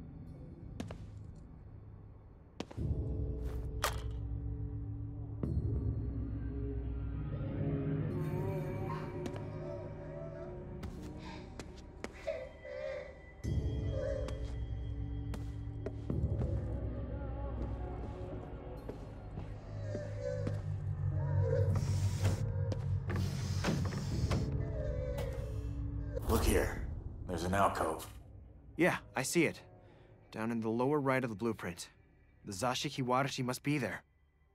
Look here. There's an alcove. Yeah, I see it. Down in the lower right of the blueprint. The Zashiki Watashi must be there.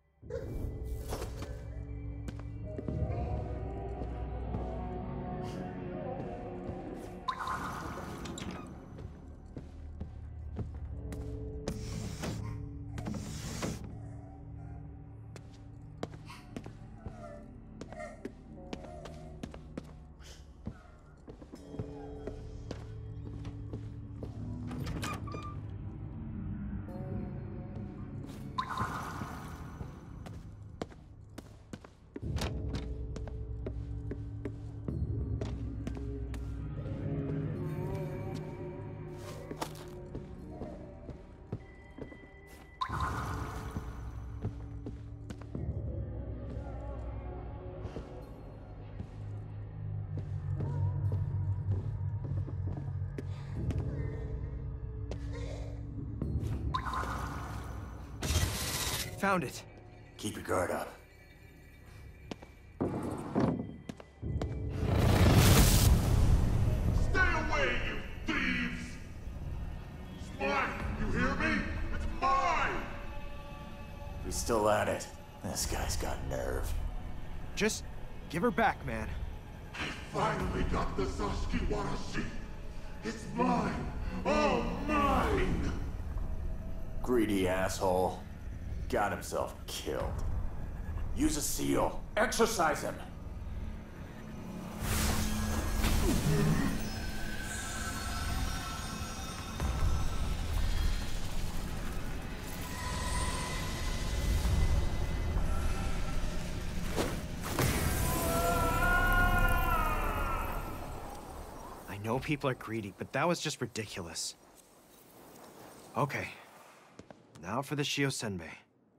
Found it. Keep your guard up. Stay away, you thieves! It's mine, you hear me? It's mine! He's still at it. This guy's got nerve. Just give her back, man. Finally got the Zashiki Watashi. It's mine, all mine! Greedy asshole. Got himself killed. Use a seal. Exorcise him. I know people are greedy, but that was just ridiculous. Okay. Now for the Shio Senbei.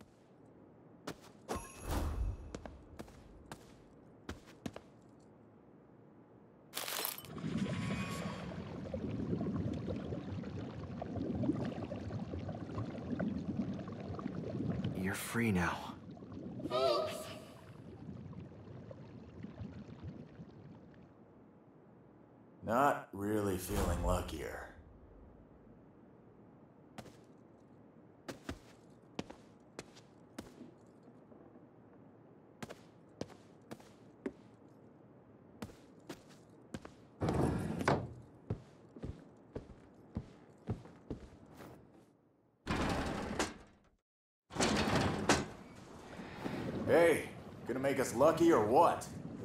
You're free now. Thanks. Not really feeling luckier. Hey, gonna make us lucky or what?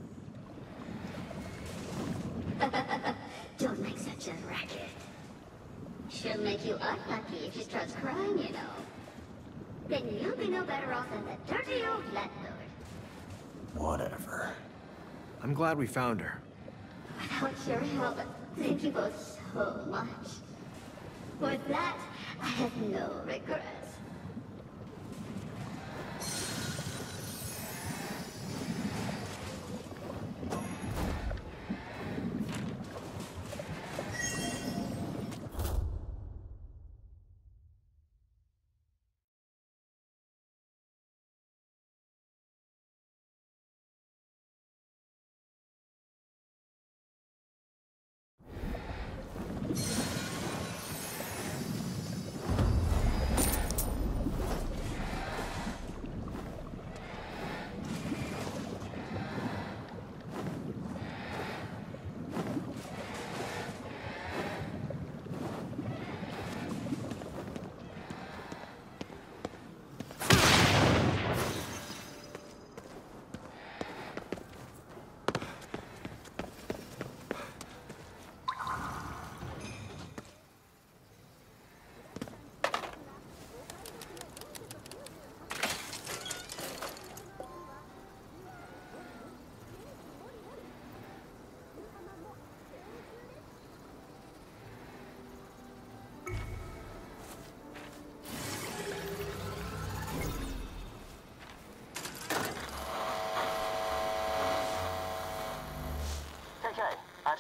Don't make such a racket. She'll make you unlucky if she starts crying, you know. Then you'll be no better off than the dirty old landlord. Whatever. I'm glad we found her. Without your help, thank you both so much. For that, I have no regrets.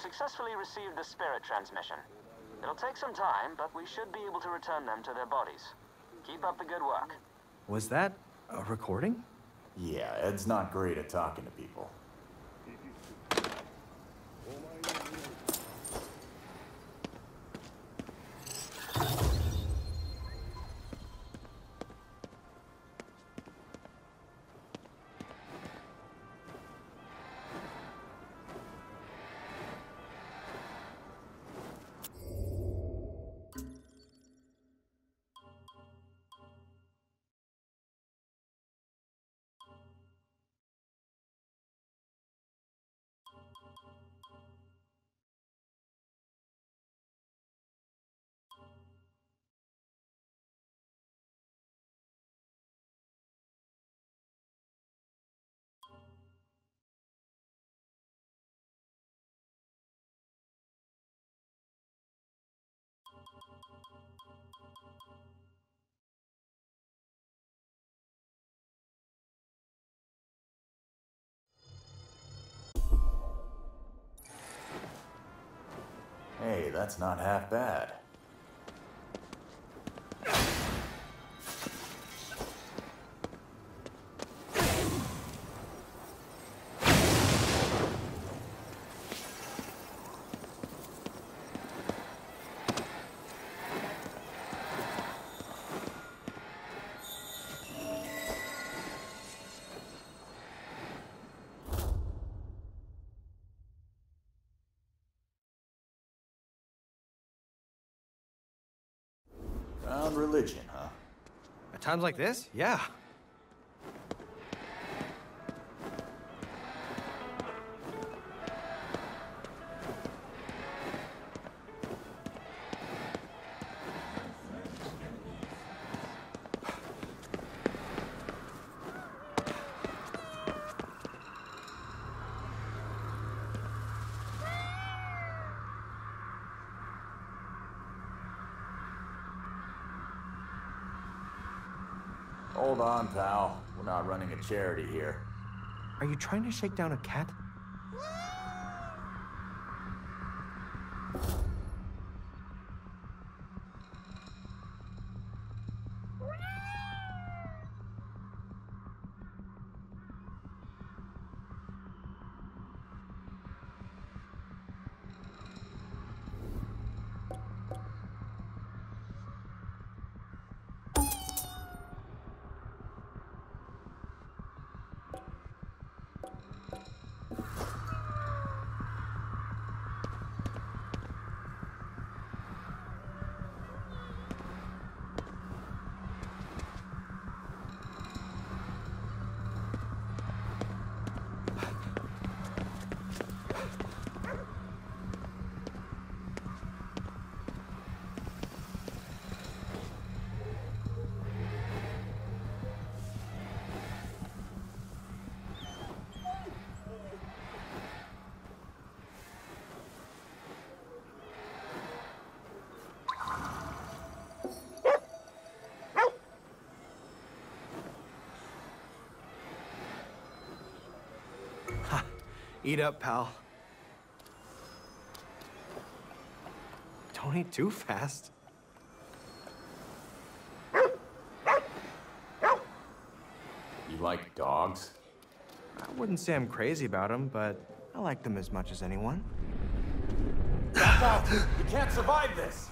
successfully received the spirit transmission. It'll take some time, but we should be able to return them to their bodies. Keep up the good work. Was that a recording? Yeah, Ed's not great at talking to people. Hey, that's not half bad. Found religion, huh? At times like this? Yeah. Hold on, pal. We're not running a charity here. Are you trying to shake down a cat? Eat up, pal. Don't eat too fast. You like dogs? I wouldn't say I'm crazy about them, but I like them as much as anyone. Back out! You can't survive this!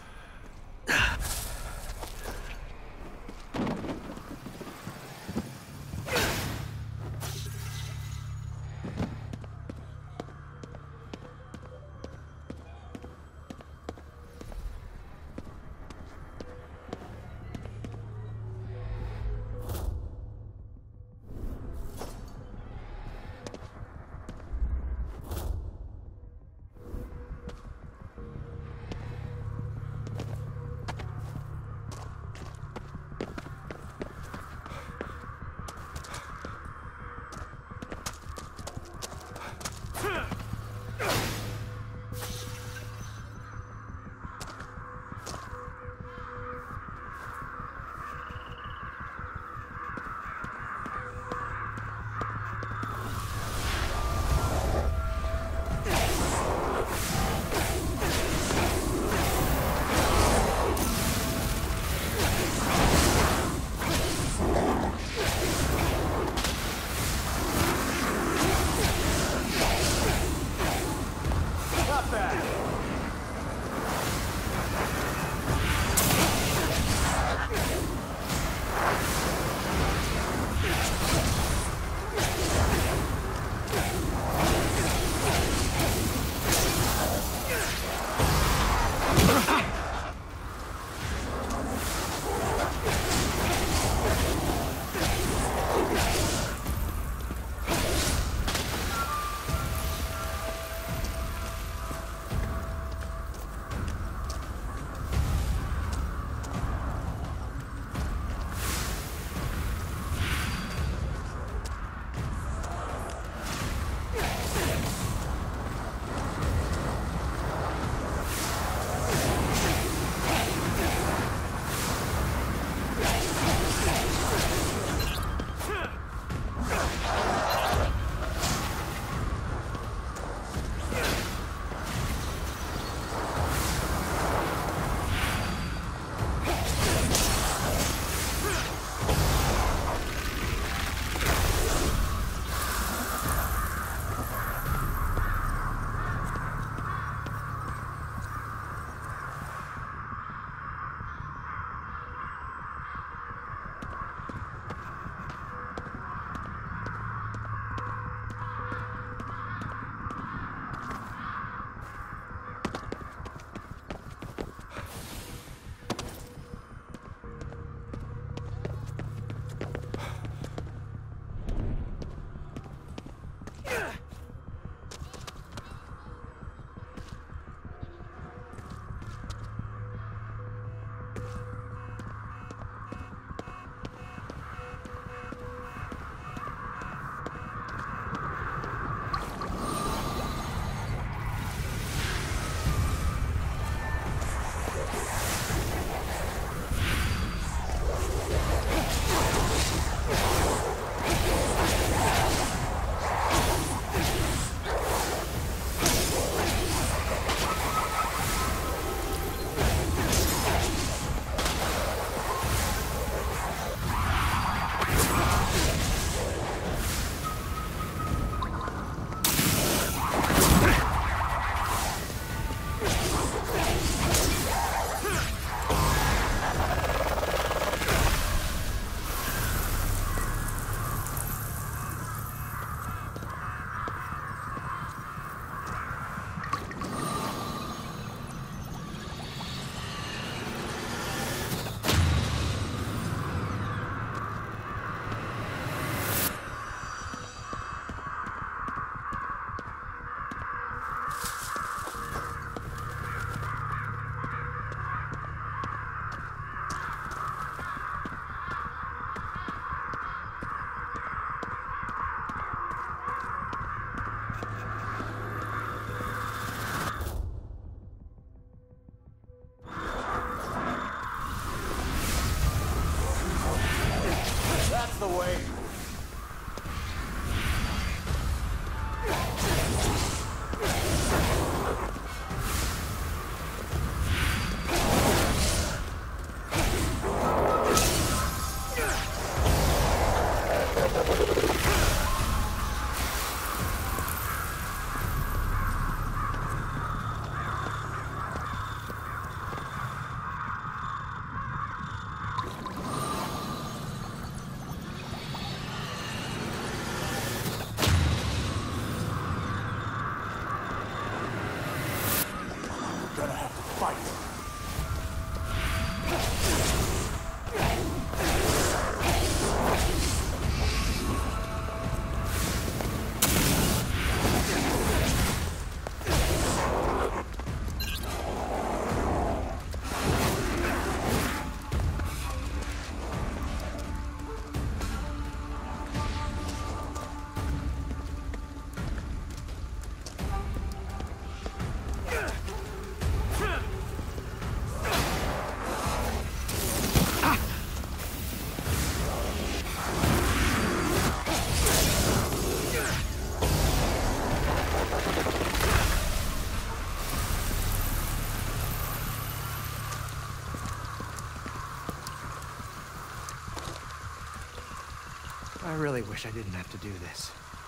really wish I didn't have to do this.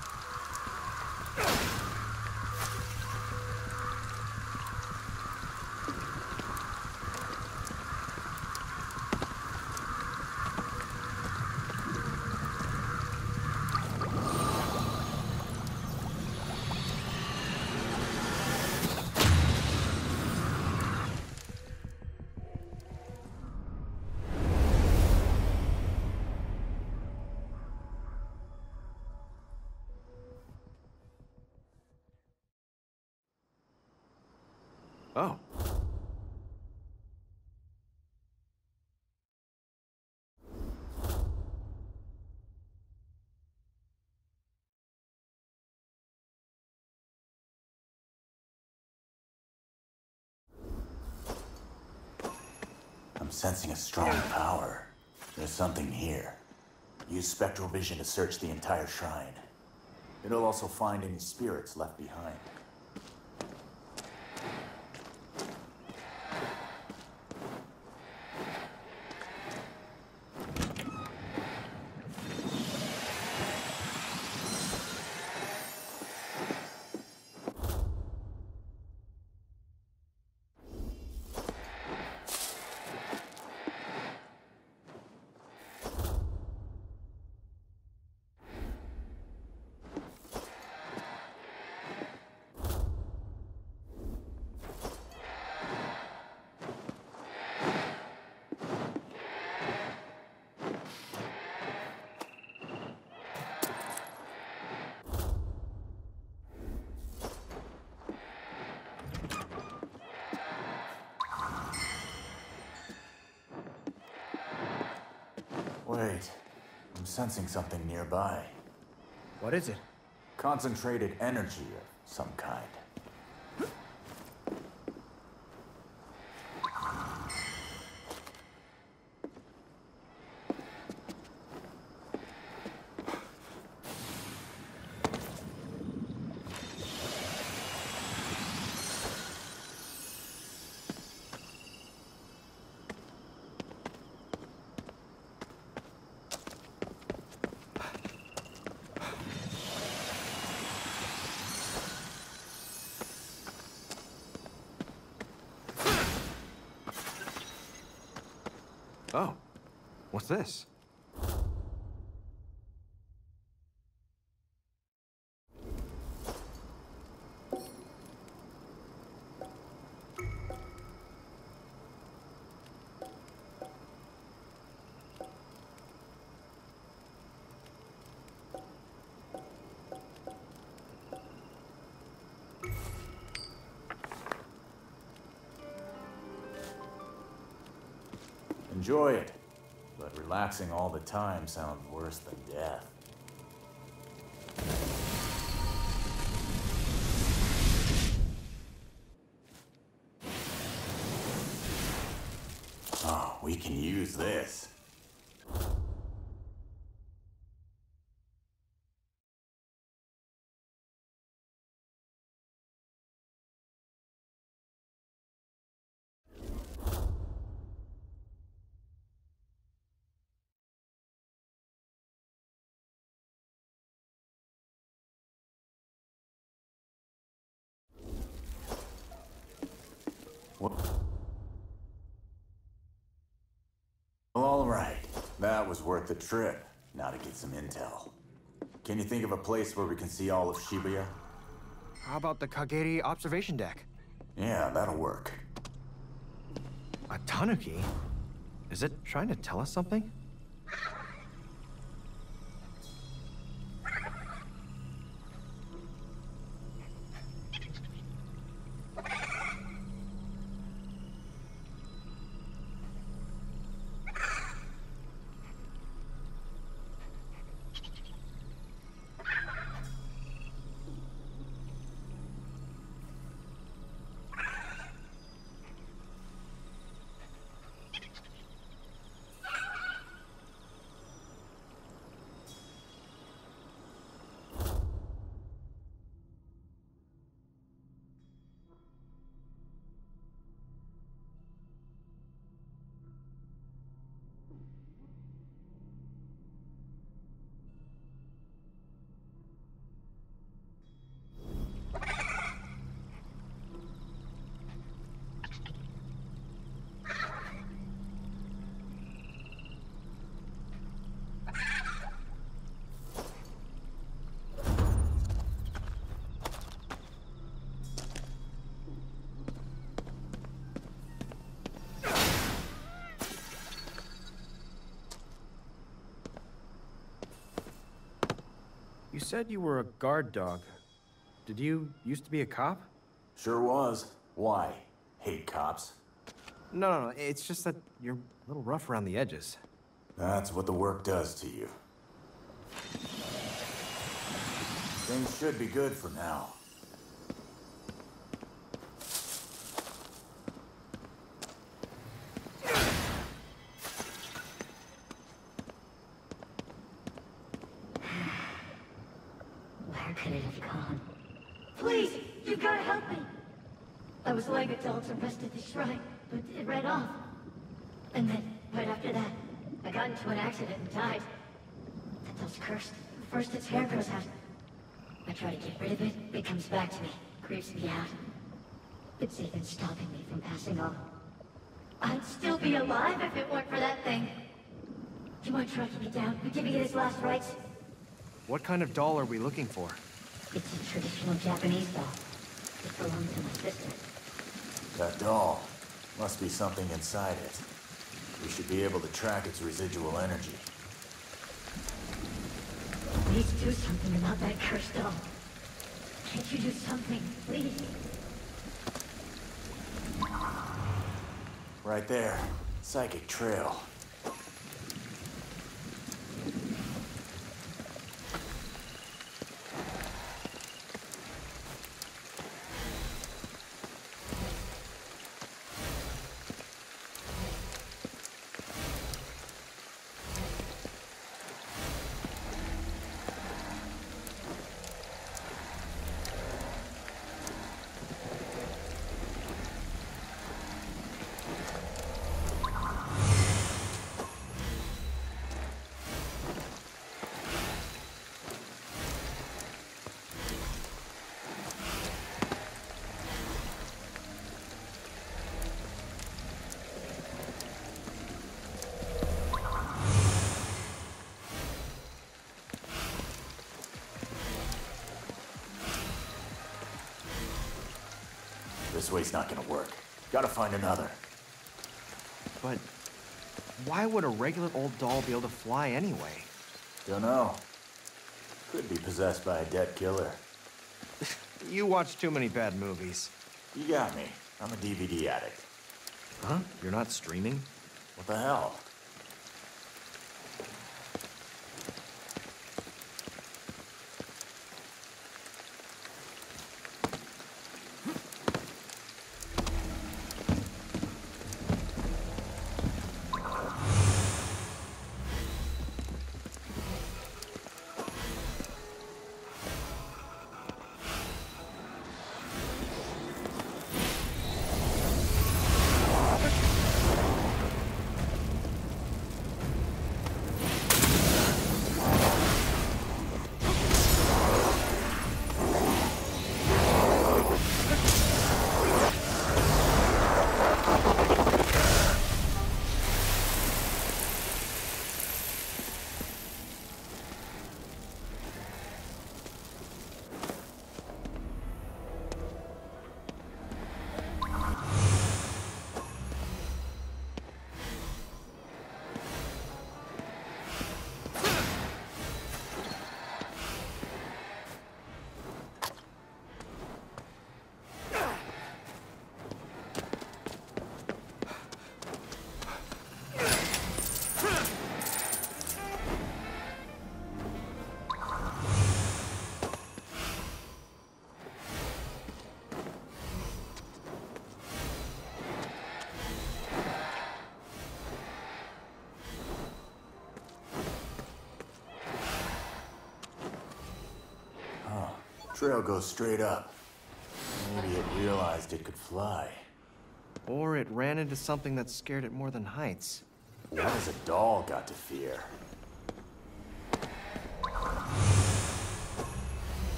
Oh. I'm sensing a strong power. There's something here. Use spectral vision to search the entire shrine. It'll also find any spirits left behind. Wait, I'm sensing something nearby. What is it? Concentrated energy of some kind. Oh. What's this? Enjoy it, but relaxing all the time sounds worse than death. Oh, we can use this. Well, all right. That was worth the trip. Now to get some intel. Can you think of a place where we can see all of Shibuya? How about the Kageri observation deck? Yeah, that'll work. A tanuki? Is it trying to tell us something? You said you were a guard dog. Did you used to be a cop? Sure was. Why? Hate cops. No, it's just that you're a little rough around the edges. That's what the work does to you. Things should be good for now. Where could it have gone? Please, you gotta help me! I was laying a dog's arrest at the shrine, but it ran off. And then, right after that, I got into an accident and died. That dog's cursed. First its hair grows out. I try to get rid of it, it comes back to me, creeps me out. It's even stopping me from passing on. I'd still be alive if it weren't for that thing. Do you mind tracking me down and giving it its last rites? What kind of doll are we looking for? It's a traditional Japanese doll. It belonged to my sister. That doll must be something inside it. We should be able to track its residual energy. Please do something about that cursed doll. Can't you do something, please? Right there. Psychic trail. This way's not gonna work. Gotta find another. But why would a regular old doll be able to fly anyway? Don't know. Could be possessed by a dead killer. You watch too many bad movies. You got me. I'm a DVD addict. Huh? You're not streaming? What the hell? Trail goes straight up. Maybe it realized it could fly. Or it ran into something that scared it more than heights. What has a doll got to fear?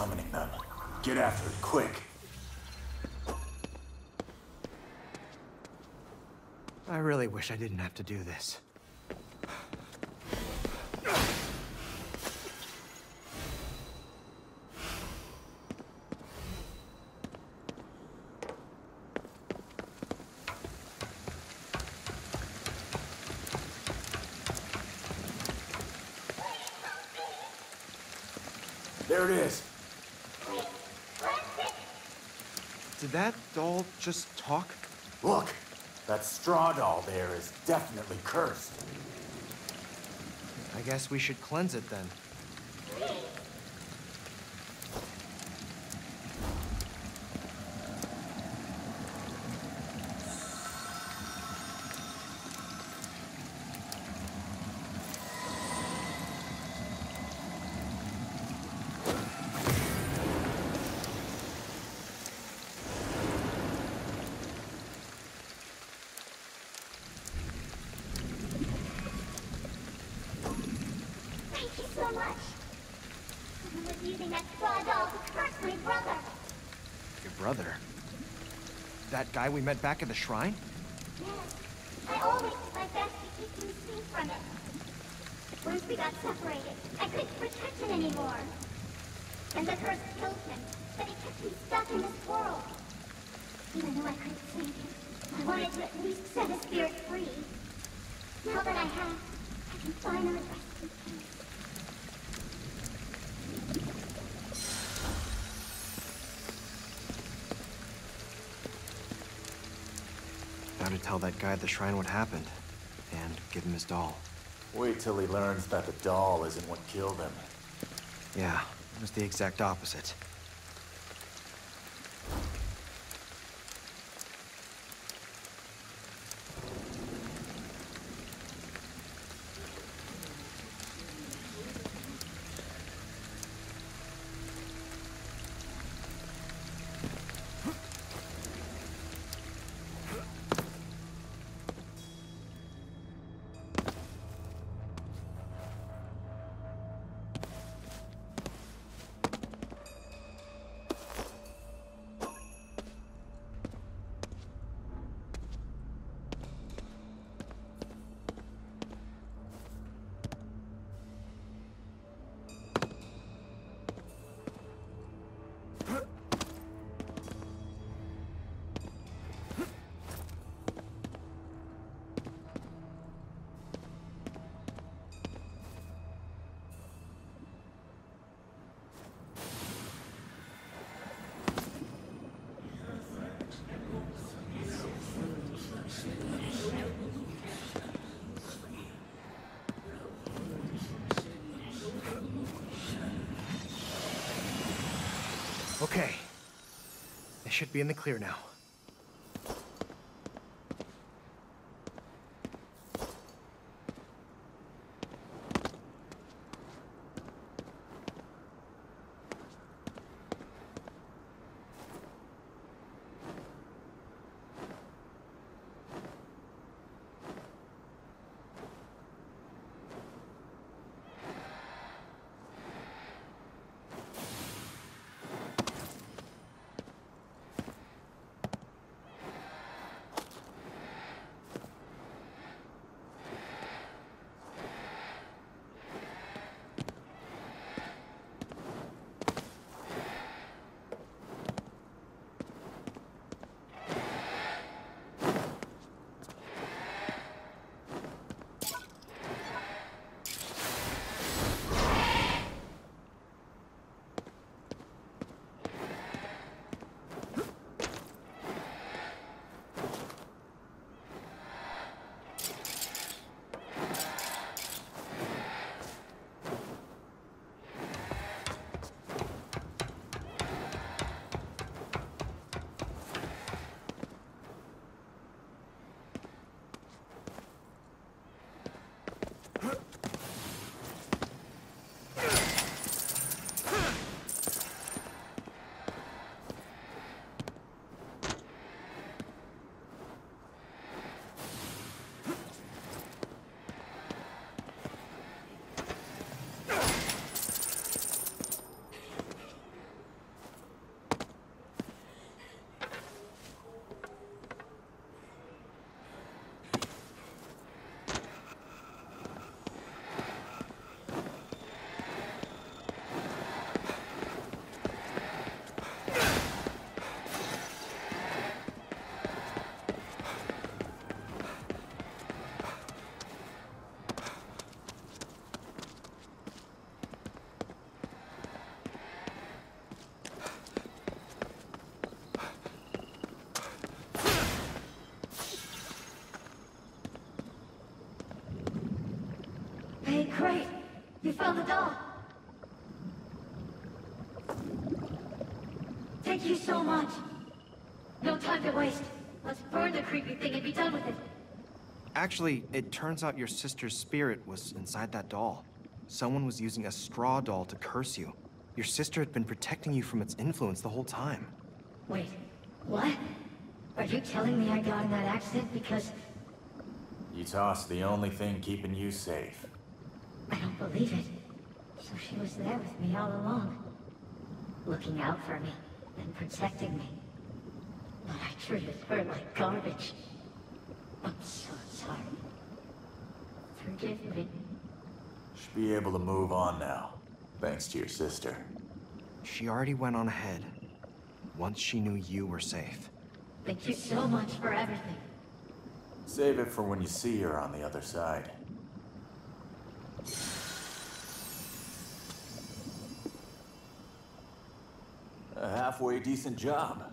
summoning them. Get after it, quick. I really wish I didn't have to do this. There it is. Did that doll just talk? Look, that straw doll there is definitely cursed. I guess we should cleanse it then. Thank you so much. I was using that straw doll to curse my brother. Your brother? That guy we met back at the shrine? Yes, I always did my best to keep him safe from it. Once we got separated, I couldn't protect him anymore. And the curse killed him, but it kept him stuck in this world. Even though I couldn't save him, I wanted to at least set his spirit free. Now that I have, I can finally rest in peace. Now to tell that guy at the shrine what happened, and give him his doll. Wait till he learns that the doll isn't what killed him. Yeah, it was the exact opposite. Okay. They should be in the clear now. so much. No time to waste. Let's burn the creepy thing and be done with it. Actually, it turns out your sister's spirit was inside that doll. Someone was using a straw doll to curse you. Your sister had been protecting you from its influence the whole time. Wait, what? Are you telling me I got in that accident because... Yuta's the only thing keeping you safe. I don't believe it. So she was there with me all along. Looking out for me and protecting me. But I treated her like garbage. I'm so sorry. Forgive me. Should be able to move on now, thanks to your sister. She already went on ahead. Once she knew you were safe. Thank you so much for everything. Save it for when you see her on the other side. A halfway decent job.